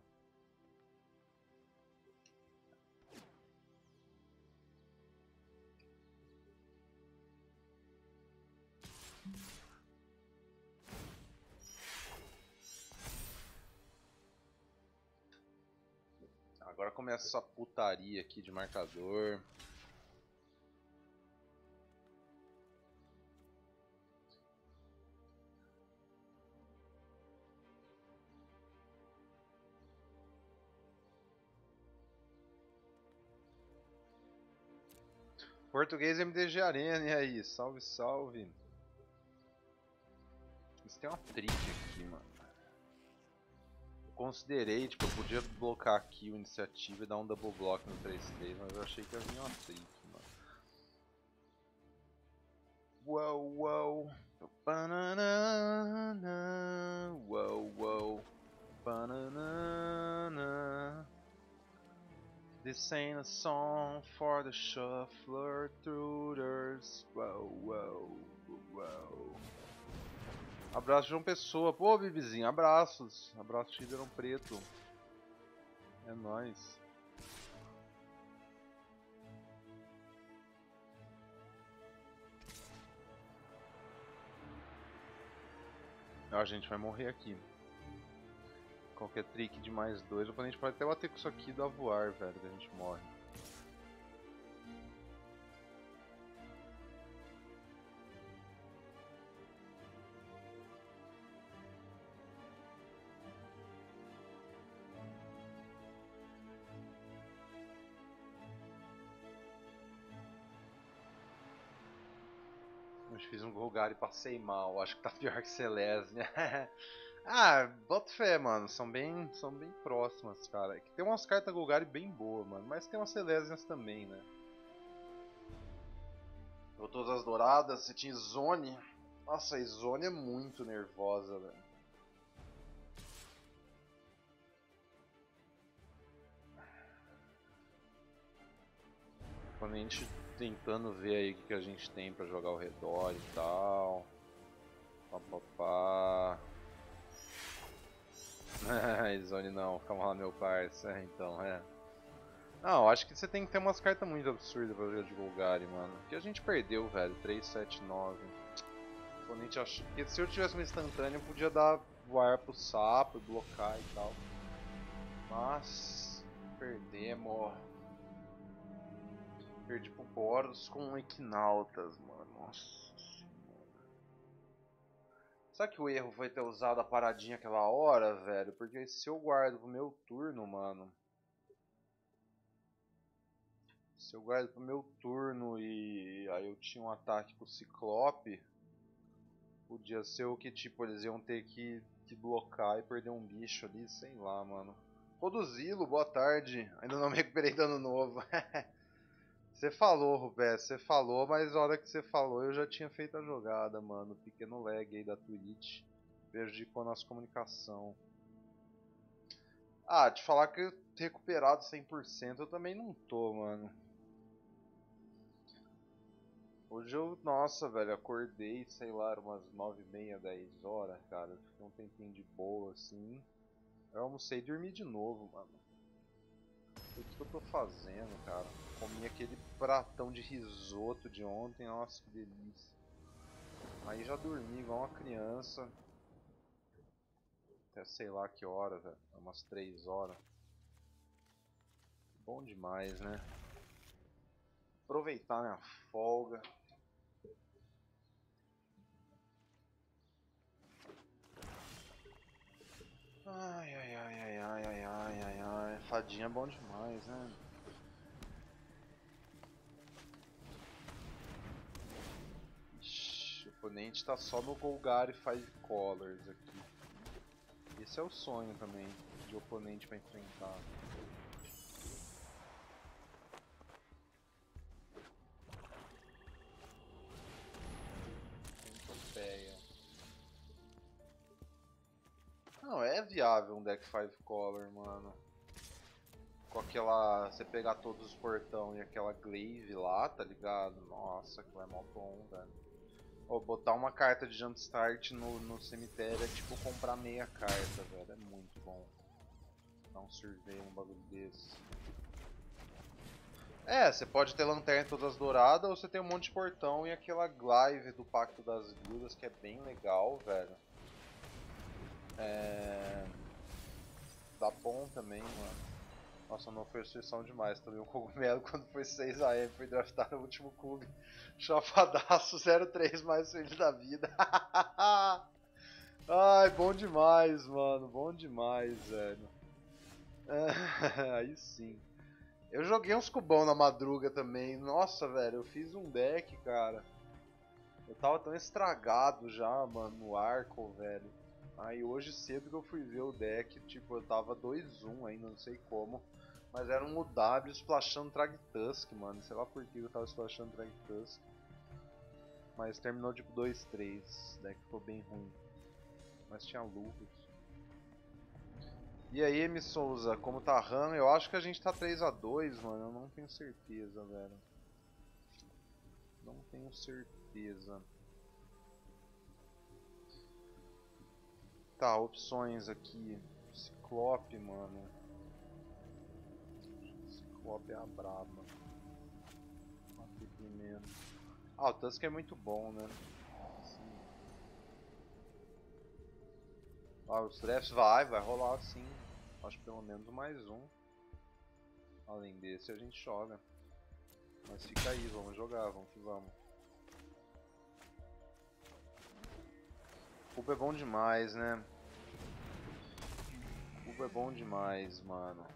Agora começa essa putaria aqui de marcador. Português M D G Arena, e aí? Salve, salve. Isso tem uma trick aqui, mano. Eu considerei, tipo, eu podia blocar aqui o iniciativa e dar um double block no três três, mas eu achei que ia vir uma trick, mano. Uou, uou. Banana, uou, uou. Banana. This ain't a song for the shuffler through-ers. Uou, uou, uou. Abraço João Pessoa. Pô, Bibizinho, abraços. Abraço Tiberão Preto. É nóis. Ó, a gente vai morrer aqui. Qualquer trick de mais dois, o oponente pode até bater com isso aqui e dar voar, velho, que a gente morre. Eu fiz um Golgari e passei mal, acho que tá pior que Selesnya. Ah, boto fé, mano, são bem, são bem próximas, cara. Que tem umas cartas Golgari bem boas, mano, mas tem umas Selesnyas também, né. Botou as douradas, você tinha Zone. Nossa, a Zone é muito nervosa, velho. Quando a gente tentando ver aí o que, que a gente tem pra jogar ao redor e tal. Papapá. Zone não, calma lá meu parça, é, então, é. Não, acho que você tem que ter umas cartas muito absurdas pra jogar de Golgari, mano. Porque a gente perdeu, velho. três, sete, nove. O oponente achou. Porque se eu tivesse uma instantânea, eu podia dar voar pro sapo, blocar e tal. Mas. Perdemos. Perdi pro Boros com Equinautas, mano. Nossa senhora. Será que o erro foi ter usado a paradinha aquela hora, velho? Porque se eu guardo pro meu turno, mano. Se eu guardo pro meu turno e aí eu tinha um ataque com o Ciclope, podia ser o que tipo, eles iam ter que, que blocar e perder um bicho ali, sei lá, mano. Roduzilo, boa tarde. Ainda não me recuperei dano novo. Você falou, Rubé, você falou, mas na hora que você falou eu já tinha feito a jogada, mano. Pequeno lag aí da Twitch. Prejudicou a nossa comunicação. Ah, te falar que recuperado cem por cento eu também não tô, mano. Hoje eu, nossa, velho, acordei, sei lá, era umas nove e meia, dez horas, cara. Fiquei um tempinho de boa, assim. Eu almocei e dormi de novo, mano. O que eu tô fazendo, cara? Comi aquele pratão de risoto de ontem, nossa, que delícia. Aí já dormi igual uma criança. Até sei lá que hora, velho. Umas três horas. Bom demais, né? Aproveitar minha folga. Ai, ai, ai, ai, ai, ai, ai, ai, ai. Fadinha é bom demais, né? Ixi, o oponente tá só no Golgari Five Colors aqui. Esse é o sonho também de oponente pra enfrentar. Centopeia. Não, é viável um deck Five Color, mano. Com aquela. Você pegar todos os portão e aquela glaive lá, tá ligado? Nossa, que é mó bom, velho. Ou botar uma carta de Jumpstart no, no cemitério é tipo comprar meia carta, velho. É muito bom. Dar um survey, um bagulho desse. É, você pode ter lanterna todas douradas ou você tem um monte de portão e aquela glaive do Pacto das Guildas que é bem legal, velho. É. Dá bom também, mano. Nossa, não foi restrição demais também. O cogumelo, quando foi seis A M, foi draftar no último clube. Chafadaço zero três mais feliz da vida. Ai, bom demais, mano. Bom demais, velho. Aí sim. Eu joguei uns cubão na madruga também. Nossa, velho, eu fiz um deck, cara. Eu tava tão estragado já, mano, no arco, velho. Aí hoje cedo que eu fui ver o deck, tipo, eu tava dois um ainda, não sei como. Mas era um U W splashando Thragtusk, mano. Sei lá por que eu tava splashando Thragtusk. Mas terminou tipo dois três. O deck ficou bem ruim. Mas tinha lucros. E aí, M. Souza, como tá a RAM? Eu acho que a gente tá três a dois, mano. Eu não tenho certeza, velho. Não tenho certeza. Tá, opções aqui. Ciclope, mano. Ciclope é a braba. Aqui primeiro. Ah, o Tusk é muito bom, né? Sim. Ah, os drafts vai, vai rolar sim. Acho que pelo menos mais um. Além desse a gente joga. Mas fica aí, vamos jogar, vamos que vamos. Cubo é bom demais, né? Cubo é bom demais, mano.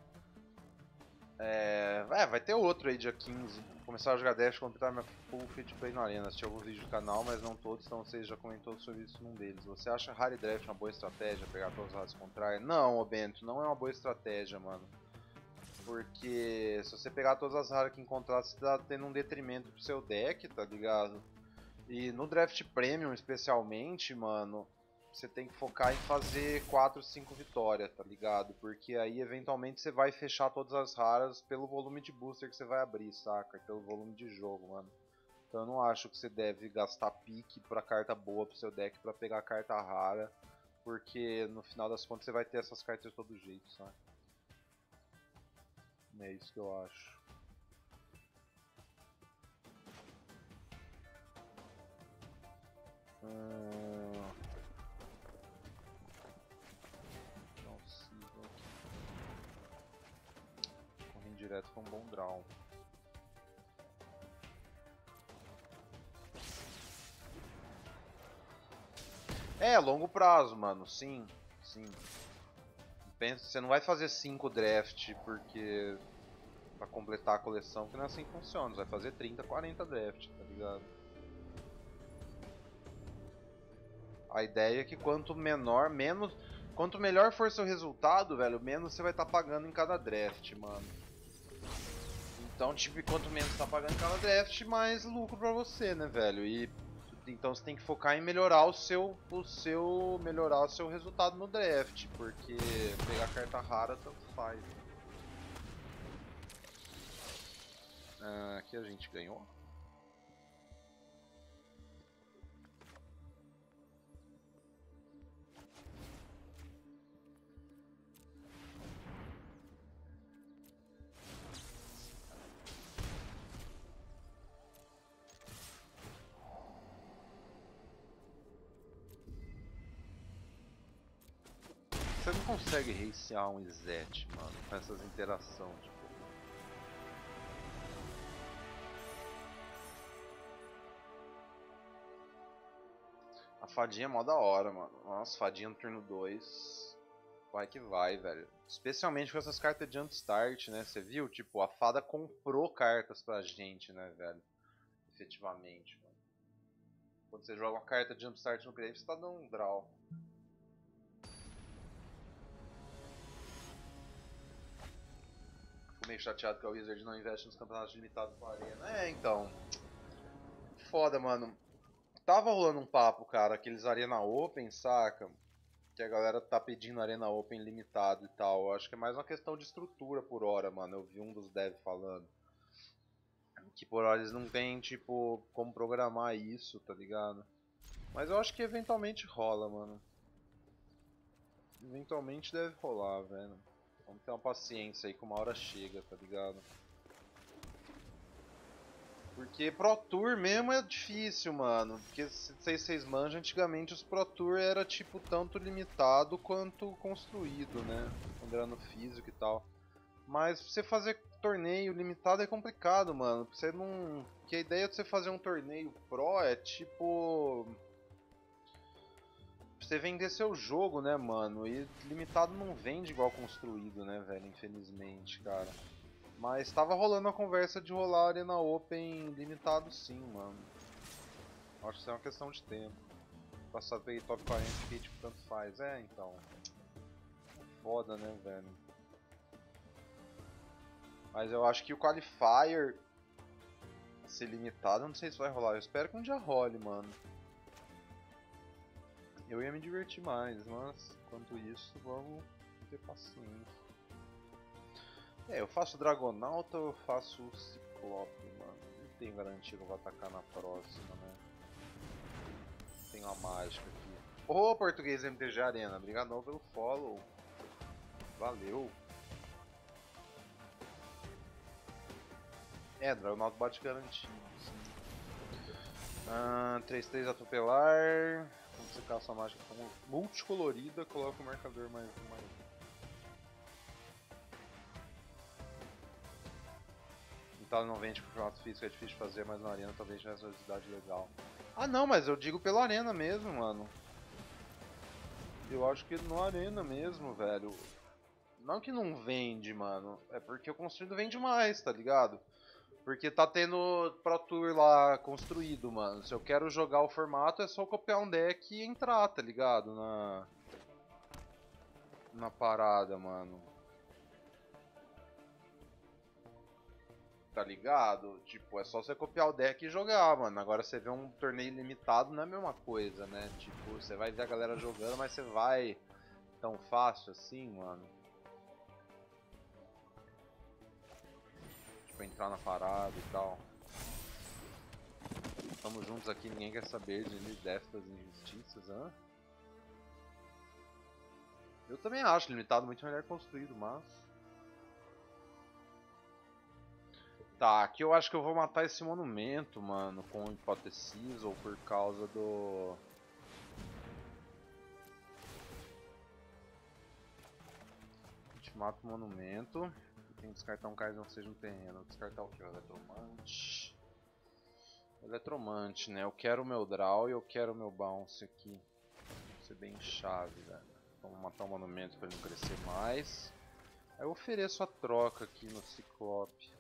É... é, vai ter outro aí dia quinze. Vou começar a jogar Dash, completar minha full free play na arena. Assisti alguns vídeos do canal, mas não todos, então vocês já comentou sobre isso num deles. Você acha Rare Draft uma boa estratégia, pegar todas as raças contrárias? Não, ô Bento, não é uma boa estratégia, mano. Porque se você pegar todas as raras que encontrar, você tá tendo um detrimento pro seu deck, tá ligado? E no Draft Premium, especialmente, mano, você tem que focar em fazer quatro, cinco vitórias, tá ligado? Porque aí, eventualmente, você vai fechar todas as raras pelo volume de booster que você vai abrir, saca? Pelo volume de jogo, mano. Então eu não acho que você deve gastar pique pra carta boa pro seu deck pra pegar carta rara. Porque no final das contas você vai ter essas cartas de todo jeito, sabe? É isso que eu acho. Hum... Não sigo aqui. Correndo direto foi um bom draw. É, longo prazo, mano. Sim, sim. Pensa, você não vai fazer cinco draft porque pra completar a coleção, que não é assim que funciona. Você vai fazer trinta, quarenta draft, tá ligado? A ideia é que quanto menor, menos, quanto melhor for seu resultado, velho, menos você vai estar tá pagando em cada draft, mano. Então, tipo, quanto menos você tá pagando em cada draft, mais lucro pra você, né, velho? E então você tem que focar em melhorar o seu, o seu, melhorar o seu resultado no draft, porque pegar carta rara tanto faz. Ah, aqui a gente ganhou. Você não consegue racear um Izete, mano, com essas interações, tipo. A fadinha é mó da hora, mano. Nossa, fadinha no turno dois. Vai que vai, velho. Especialmente com essas cartas de Jumpstart, né? Você viu? Tipo, a fada comprou cartas pra gente, né, velho? Efetivamente, mano. Quando você joga uma carta de Jumpstart no grave, você tá dando um draw. Fico meio chateado que a Wizard não investe nos campeonatos limitados com a Arena. É, então. Foda, mano. Tava rolando um papo, cara, aqueles Arena Open, saca? Que a galera tá pedindo Arena Open limitado e tal. Eu acho que é mais uma questão de estrutura por hora, mano. Eu vi um dos devs falando. Que por hora eles não tem, tipo, como programar isso, tá ligado? Mas eu acho que eventualmente rola, mano. Eventualmente deve rolar, velho. Vamos ter uma paciência aí que uma hora chega, tá ligado? Porque Pro Tour mesmo é difícil, mano. Porque se vocês manjam, antigamente os Pro Tour era tipo tanto limitado quanto construído, né? Quando era no físico e tal. Mas pra você fazer torneio limitado é complicado, mano. Você não. Porque a ideia de você fazer um torneio pro é tipo. Pra você vender seu jogo, né, mano? E limitado não vende igual construído, né, velho? Infelizmente, cara. Mas tava rolando a conversa de rolar Arena Open limitado sim, mano. Acho que isso é uma questão de tempo. Passar peguei top quarenta que tipo, tanto faz. É, então. Foda, né, velho? Mas eu acho que o Qualifier ser limitado, eu não sei se vai rolar. Eu espero que um dia role, mano. Eu ia me divertir mais, mas enquanto isso, vamos ter paciência. É, eu faço Dragonauta ou eu faço Ciclope, mano? Não tenho garantia que eu vou atacar na próxima, né? Tem uma mágica aqui. Ô, português M T G Arena, obrigado pelo follow. Valeu. É, Dragonauta bate garantido, sim. Ah, três três atropelar. Quando você caça a mágica como multicolorida, coloca o marcador mais um, mais um. Então não vende pro formato físico, é difícil de fazer, mas na arena talvez tivesse uma velocidade legal. Ah não, mas eu digo pela arena mesmo, mano. Eu acho que no arena mesmo, velho. Não que não vende, mano. É porque o construído vende mais, tá ligado? Porque tá tendo Pro Tour lá construído, mano. Se eu quero jogar o formato, é só copiar um deck e entrar, tá ligado? Na. Na parada, mano. Tá ligado? Tipo, é só você copiar o deck e jogar, mano. Agora você vê um torneio limitado, não é a mesma coisa, né? Tipo, você vai ver a galera jogando, mas você vai tão fácil assim, mano. Tipo, entrar na parada e tal. Estamos juntos aqui, ninguém quer saber de Death das injustiças, hã? Eu também acho limitado muito melhor construído, mas... Tá, aqui eu acho que eu vou matar esse monumento, mano, com hipótesis ou por causa do... A gente mata o monumento. Tem que descartar um cara que não seja um terreno. Descartar o que? O eletromante. Eletromante, né? Eu quero o meu draw e eu quero o meu bounce aqui. Vai ser bem chave, velho. Vamos matar o monumento para ele não crescer mais. Aí eu ofereço a troca aqui no Ciclope.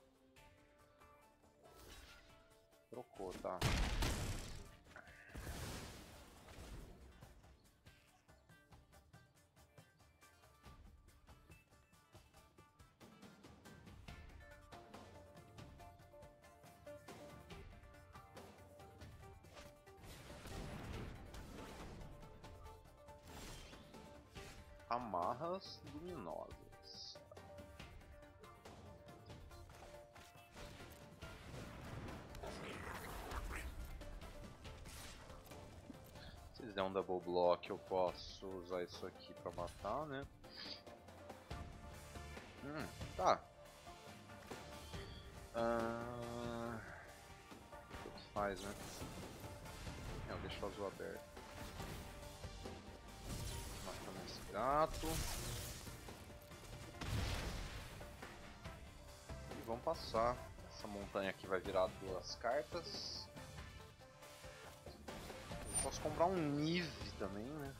Trocou, tá? Amarras luminosas. Se eles der um double block, eu posso usar isso aqui pra matar, né? Hum, tá. Ah, o que faz, né? Eu deixo o azul aberto. Matando esse gato. E vamos passar. Essa montanha aqui vai virar duas cartas. Eu posso comprar um Nive também, né?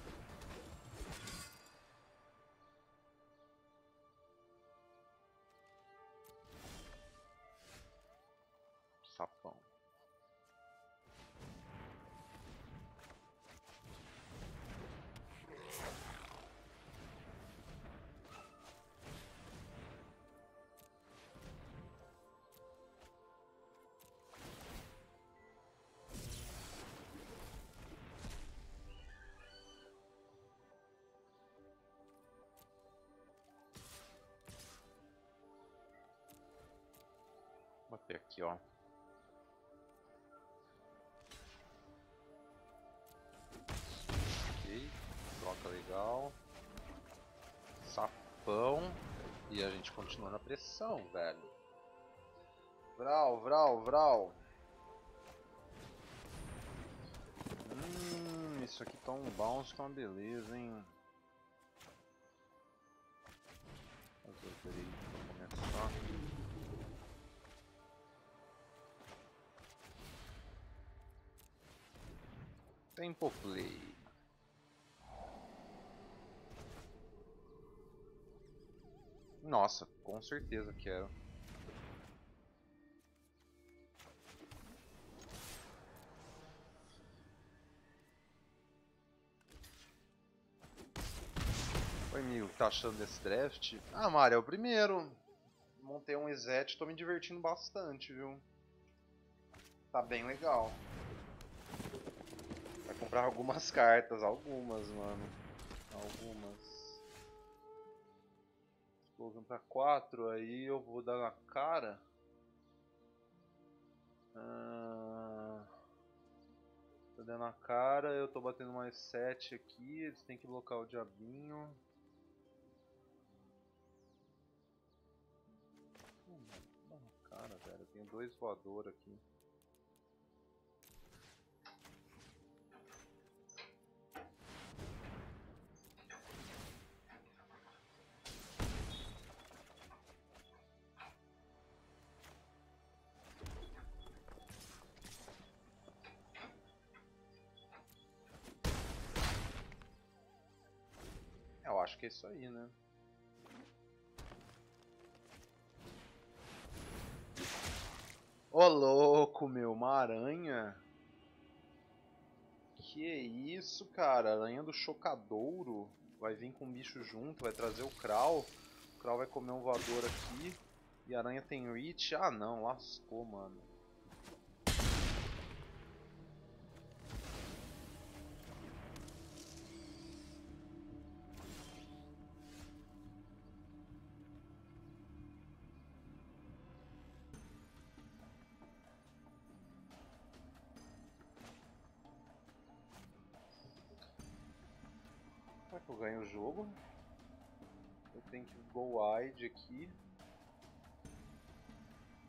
Sapão. Vou bater aqui, ó. Ok, troca legal. Sapão. E a gente continua na pressão, velho. Vral, vral, vral. Hum, isso aqui tá um bounce, tá uma beleza, hein. Fazer o break pra começar. Tempo play. Nossa, com certeza quero. Oi, amigo, o que tá achando desse draft? Ah, Mário, é o primeiro. Montei um Izete, tô me divertindo bastante, viu? Tá bem legal. Vai comprar algumas cartas, algumas, mano. Algumas. Explosão pra quatro, aí eu vou dar na cara. Ah, tô dando na cara, eu tô batendo mais sete aqui, eles têm que blocar o diabinho. Hum, dá na cara, velho, eu tenho dois voadores aqui. Eu acho que é isso aí, né? Ô louco, meu, uma aranha? Que isso, cara? Aranha do chocadouro. Vai vir com o bicho junto, vai trazer o Kral. O Kral vai comer um voador aqui. E a aranha tem reach? Ah não, lascou, mano. Será que eu ganho o jogo? Eu tenho que go wide aqui.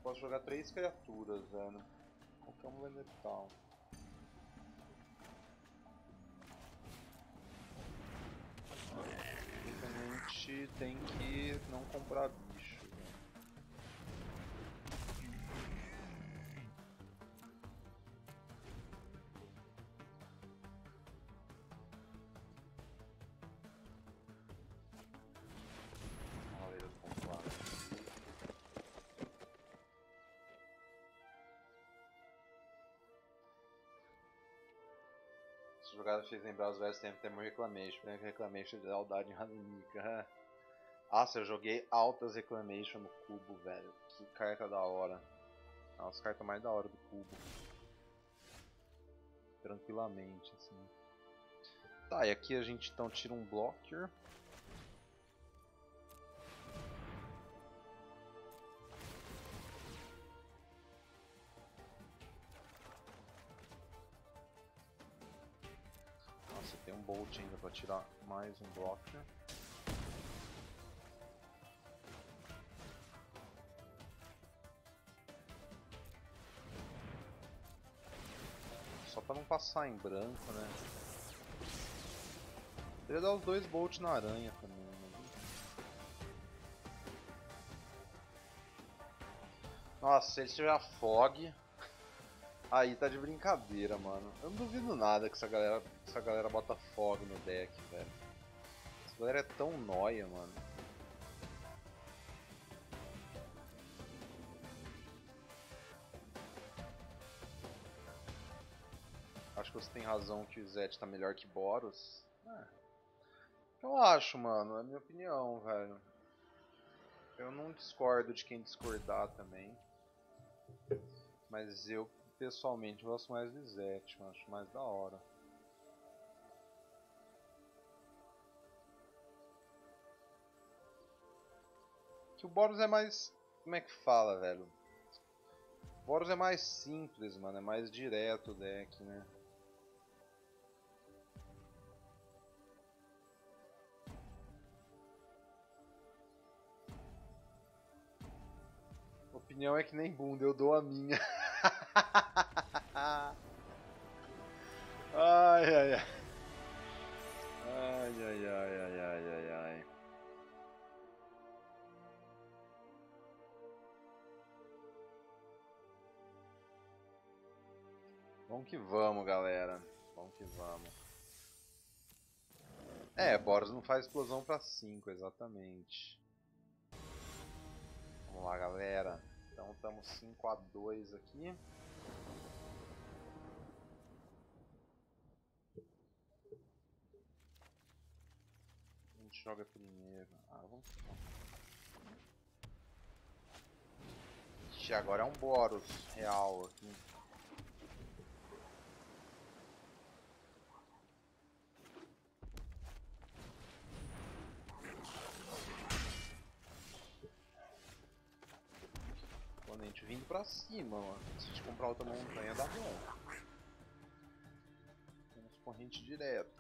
Posso jogar três criaturas, velho. Qualquer um vai letal. A gente tem que não comprar bicho. Essa jogada fez lembrar os velhos tempos, temos Reclamation, né? Reclamation de lealdade em Ravnica. Nossa, eu joguei altas Reclamation no cubo, velho. Que carta da hora. Nossa, carta mais da hora do cubo. Tranquilamente, assim. Tá, e aqui a gente então tira um blocker. Nossa, tem um bolt ainda pra tirar mais um blocker. Só pra não passar em branco, né? Poderia dar os dois bolts na aranha também, né? Nossa, se ele tiver fog, aí tá de brincadeira, mano. Eu não duvido nada que essa galera, essa galera bota fog no deck, velho. Essa galera é tão nóia, mano. Acho que você tem razão que o Zed tá melhor que Boros. É. Eu acho, mano. É a minha opinião, velho. Eu não discordo de quem discordar também. Mas eu, pessoalmente, gosto mais do Zed. Eu acho mais da hora. Que o Boros é mais... Como é que fala, velho? O Boros é mais simples, mano. É mais direto o deck, né? Opinião é que nem bunda, eu dou a minha. Ai, ai, ai. Ai, ai, ai, ai, ai, ai, ai. Vamos que vamos, galera. Vamos que vamos. É, Boros não faz explosão pra cinco, exatamente. Vamos lá, galera. Então estamos cinco a dois aqui. A gente joga primeiro. Ah, vamos. Ixi, agora é um Boros real aqui. Oponente vindo pra cima, mano. Se a gente comprar outra montanha dá bom. Temos corrente direta.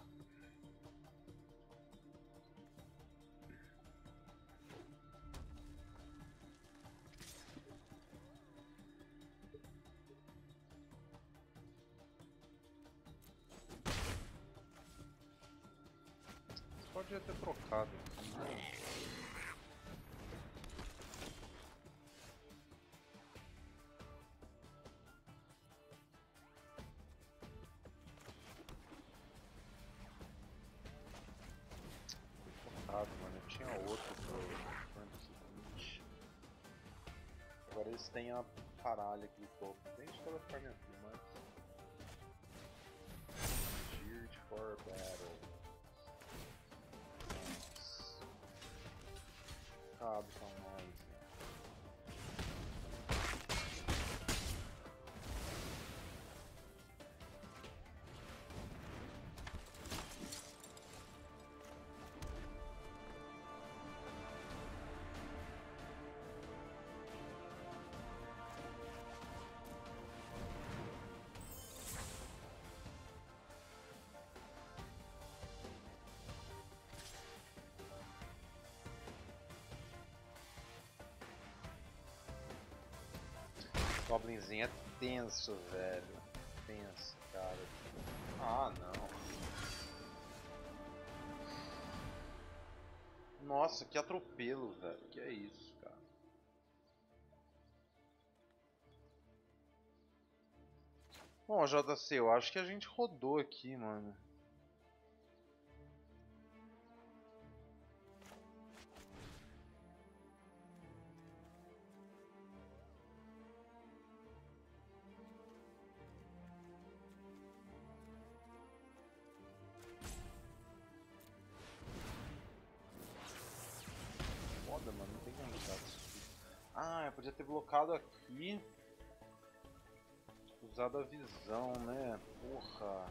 Podia ter trocado. Trocado, mano. Eu tinha outro pro ano seguinte. Agora eles têm a caralho aqui no topo. Tem de toda forma aqui, mas. Geared for battle. Cabe pra nós. Goblinzinho é tenso, velho. Tenso, cara. Ah, não. Nossa, que atropelo, velho. Que é isso, cara. Bom, J C, eu acho que a gente rodou aqui, mano. Foda, mano. Não tem como blocar isso. Ah, eu podia ter blocado aqui. Usado a visão, né? Porra.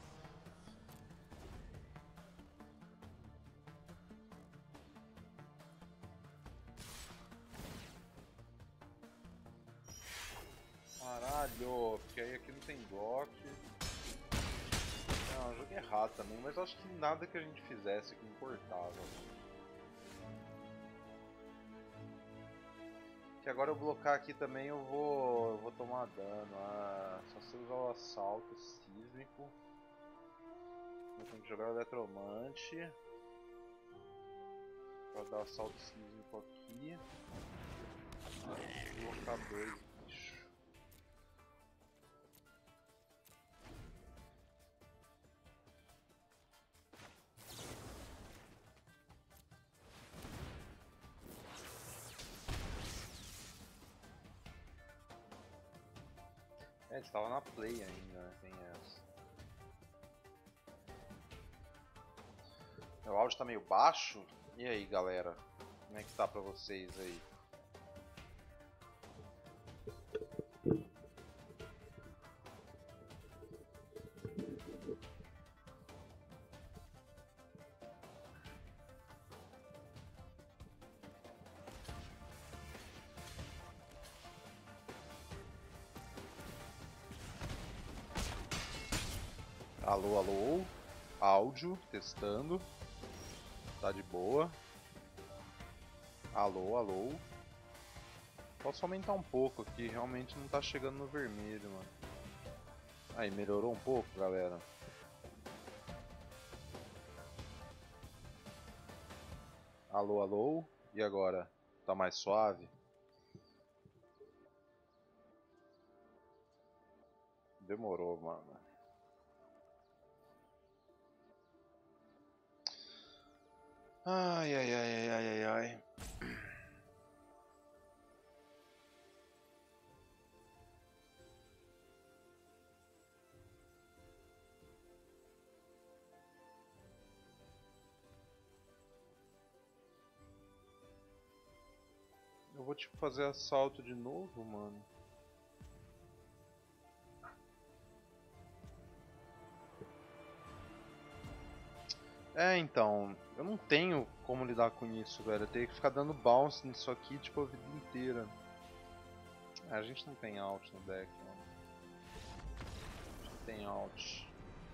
Caralho, porque aí aqui não tem bloco. Não, eu joguei errado também, mas eu acho que nada que a gente fizesse aqui importava. Que agora eu blocar aqui também eu vou, eu vou tomar dano. Ah, só se usar o assalto sísmico. Eu tenho que jogar o eletromante. Vou dar o assalto sísmico aqui. Vou colocar dois bichos. É, eles estavam na play ainda, né? Tem essa. Meu áudio tá meio baixo. E aí, galera? Como é que tá pra vocês aí? Alô, alô, áudio, testando, tá de boa. Alô, alô. Posso aumentar um pouco aqui, realmente não tá chegando no vermelho, mano. Aí, melhorou um pouco, galera. Alô, alô, e agora? Tá mais suave? Demorou, mano. Ai, ai, ai, ai, ai, ai, ai. Eu vou tipo fazer assalto de novo, mano. É, então, eu não tenho como lidar com isso, velho. Eu tenho que ficar dando bounce nisso aqui, tipo, a vida inteira. É, a gente não tem alt no deck, mano. A gente não tem alt.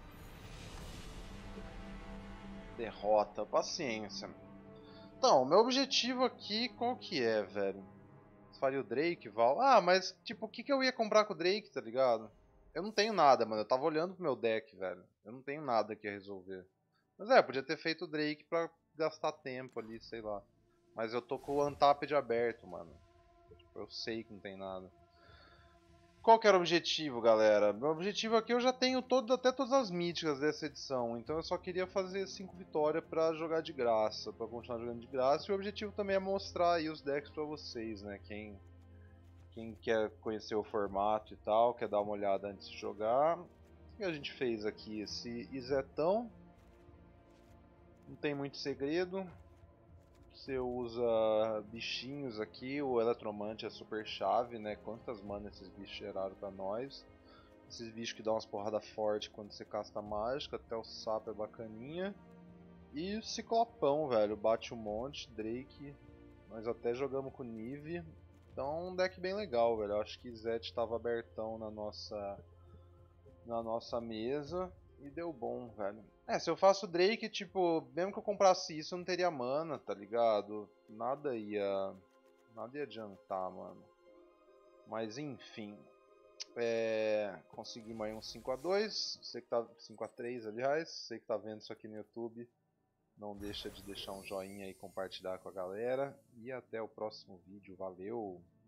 Derrota, paciência. Então, meu objetivo aqui, qual que é, velho? Faria o Drake, Val. Ah, mas, tipo, o que, que eu ia comprar com o Drake, tá ligado? Eu não tenho nada, mano. Eu tava olhando pro meu deck, velho. Eu não tenho nada que resolver. Mas é, podia ter feito o Drake pra gastar tempo ali, sei lá. Mas eu tô com o Untapped aberto, mano. Tipo, eu sei que não tem nada. Qual que era o objetivo, galera? Meu objetivo aqui eu já tenho todo, até todas as míticas dessa edição. Então eu só queria fazer cinco vitórias pra jogar de graça. Pra continuar jogando de graça. E o objetivo também é mostrar aí os decks pra vocês, né? Quem, quem quer conhecer o formato e tal, quer dar uma olhada antes de jogar. O que a gente fez aqui? Esse Izetão. Não tem muito segredo. Você usa bichinhos aqui, o Eletromante é super chave, né? Quantas mana esses bichos geraram pra nós. Esses bichos que dão umas porradas fortes quando você casta mágica, até o sapo é bacaninha. E o Ciclopão, velho, bate um monte, Drake, nós até jogamos com Nive. Então um deck bem legal, velho. Eu acho que Zed estava abertão na nossa, na nossa mesa. E deu bom, velho. É, se eu faço Drake, tipo, mesmo que eu comprasse isso, eu não teria mana, tá ligado? Nada ia. Nada ia adiantar, mano. Mas enfim, é, conseguimos aí um cinco a dois, você que tá cinco a três, aliás, você que tá vendo isso aqui no YouTube, não deixa de deixar um joinha e compartilhar com a galera. E até o próximo vídeo, valeu!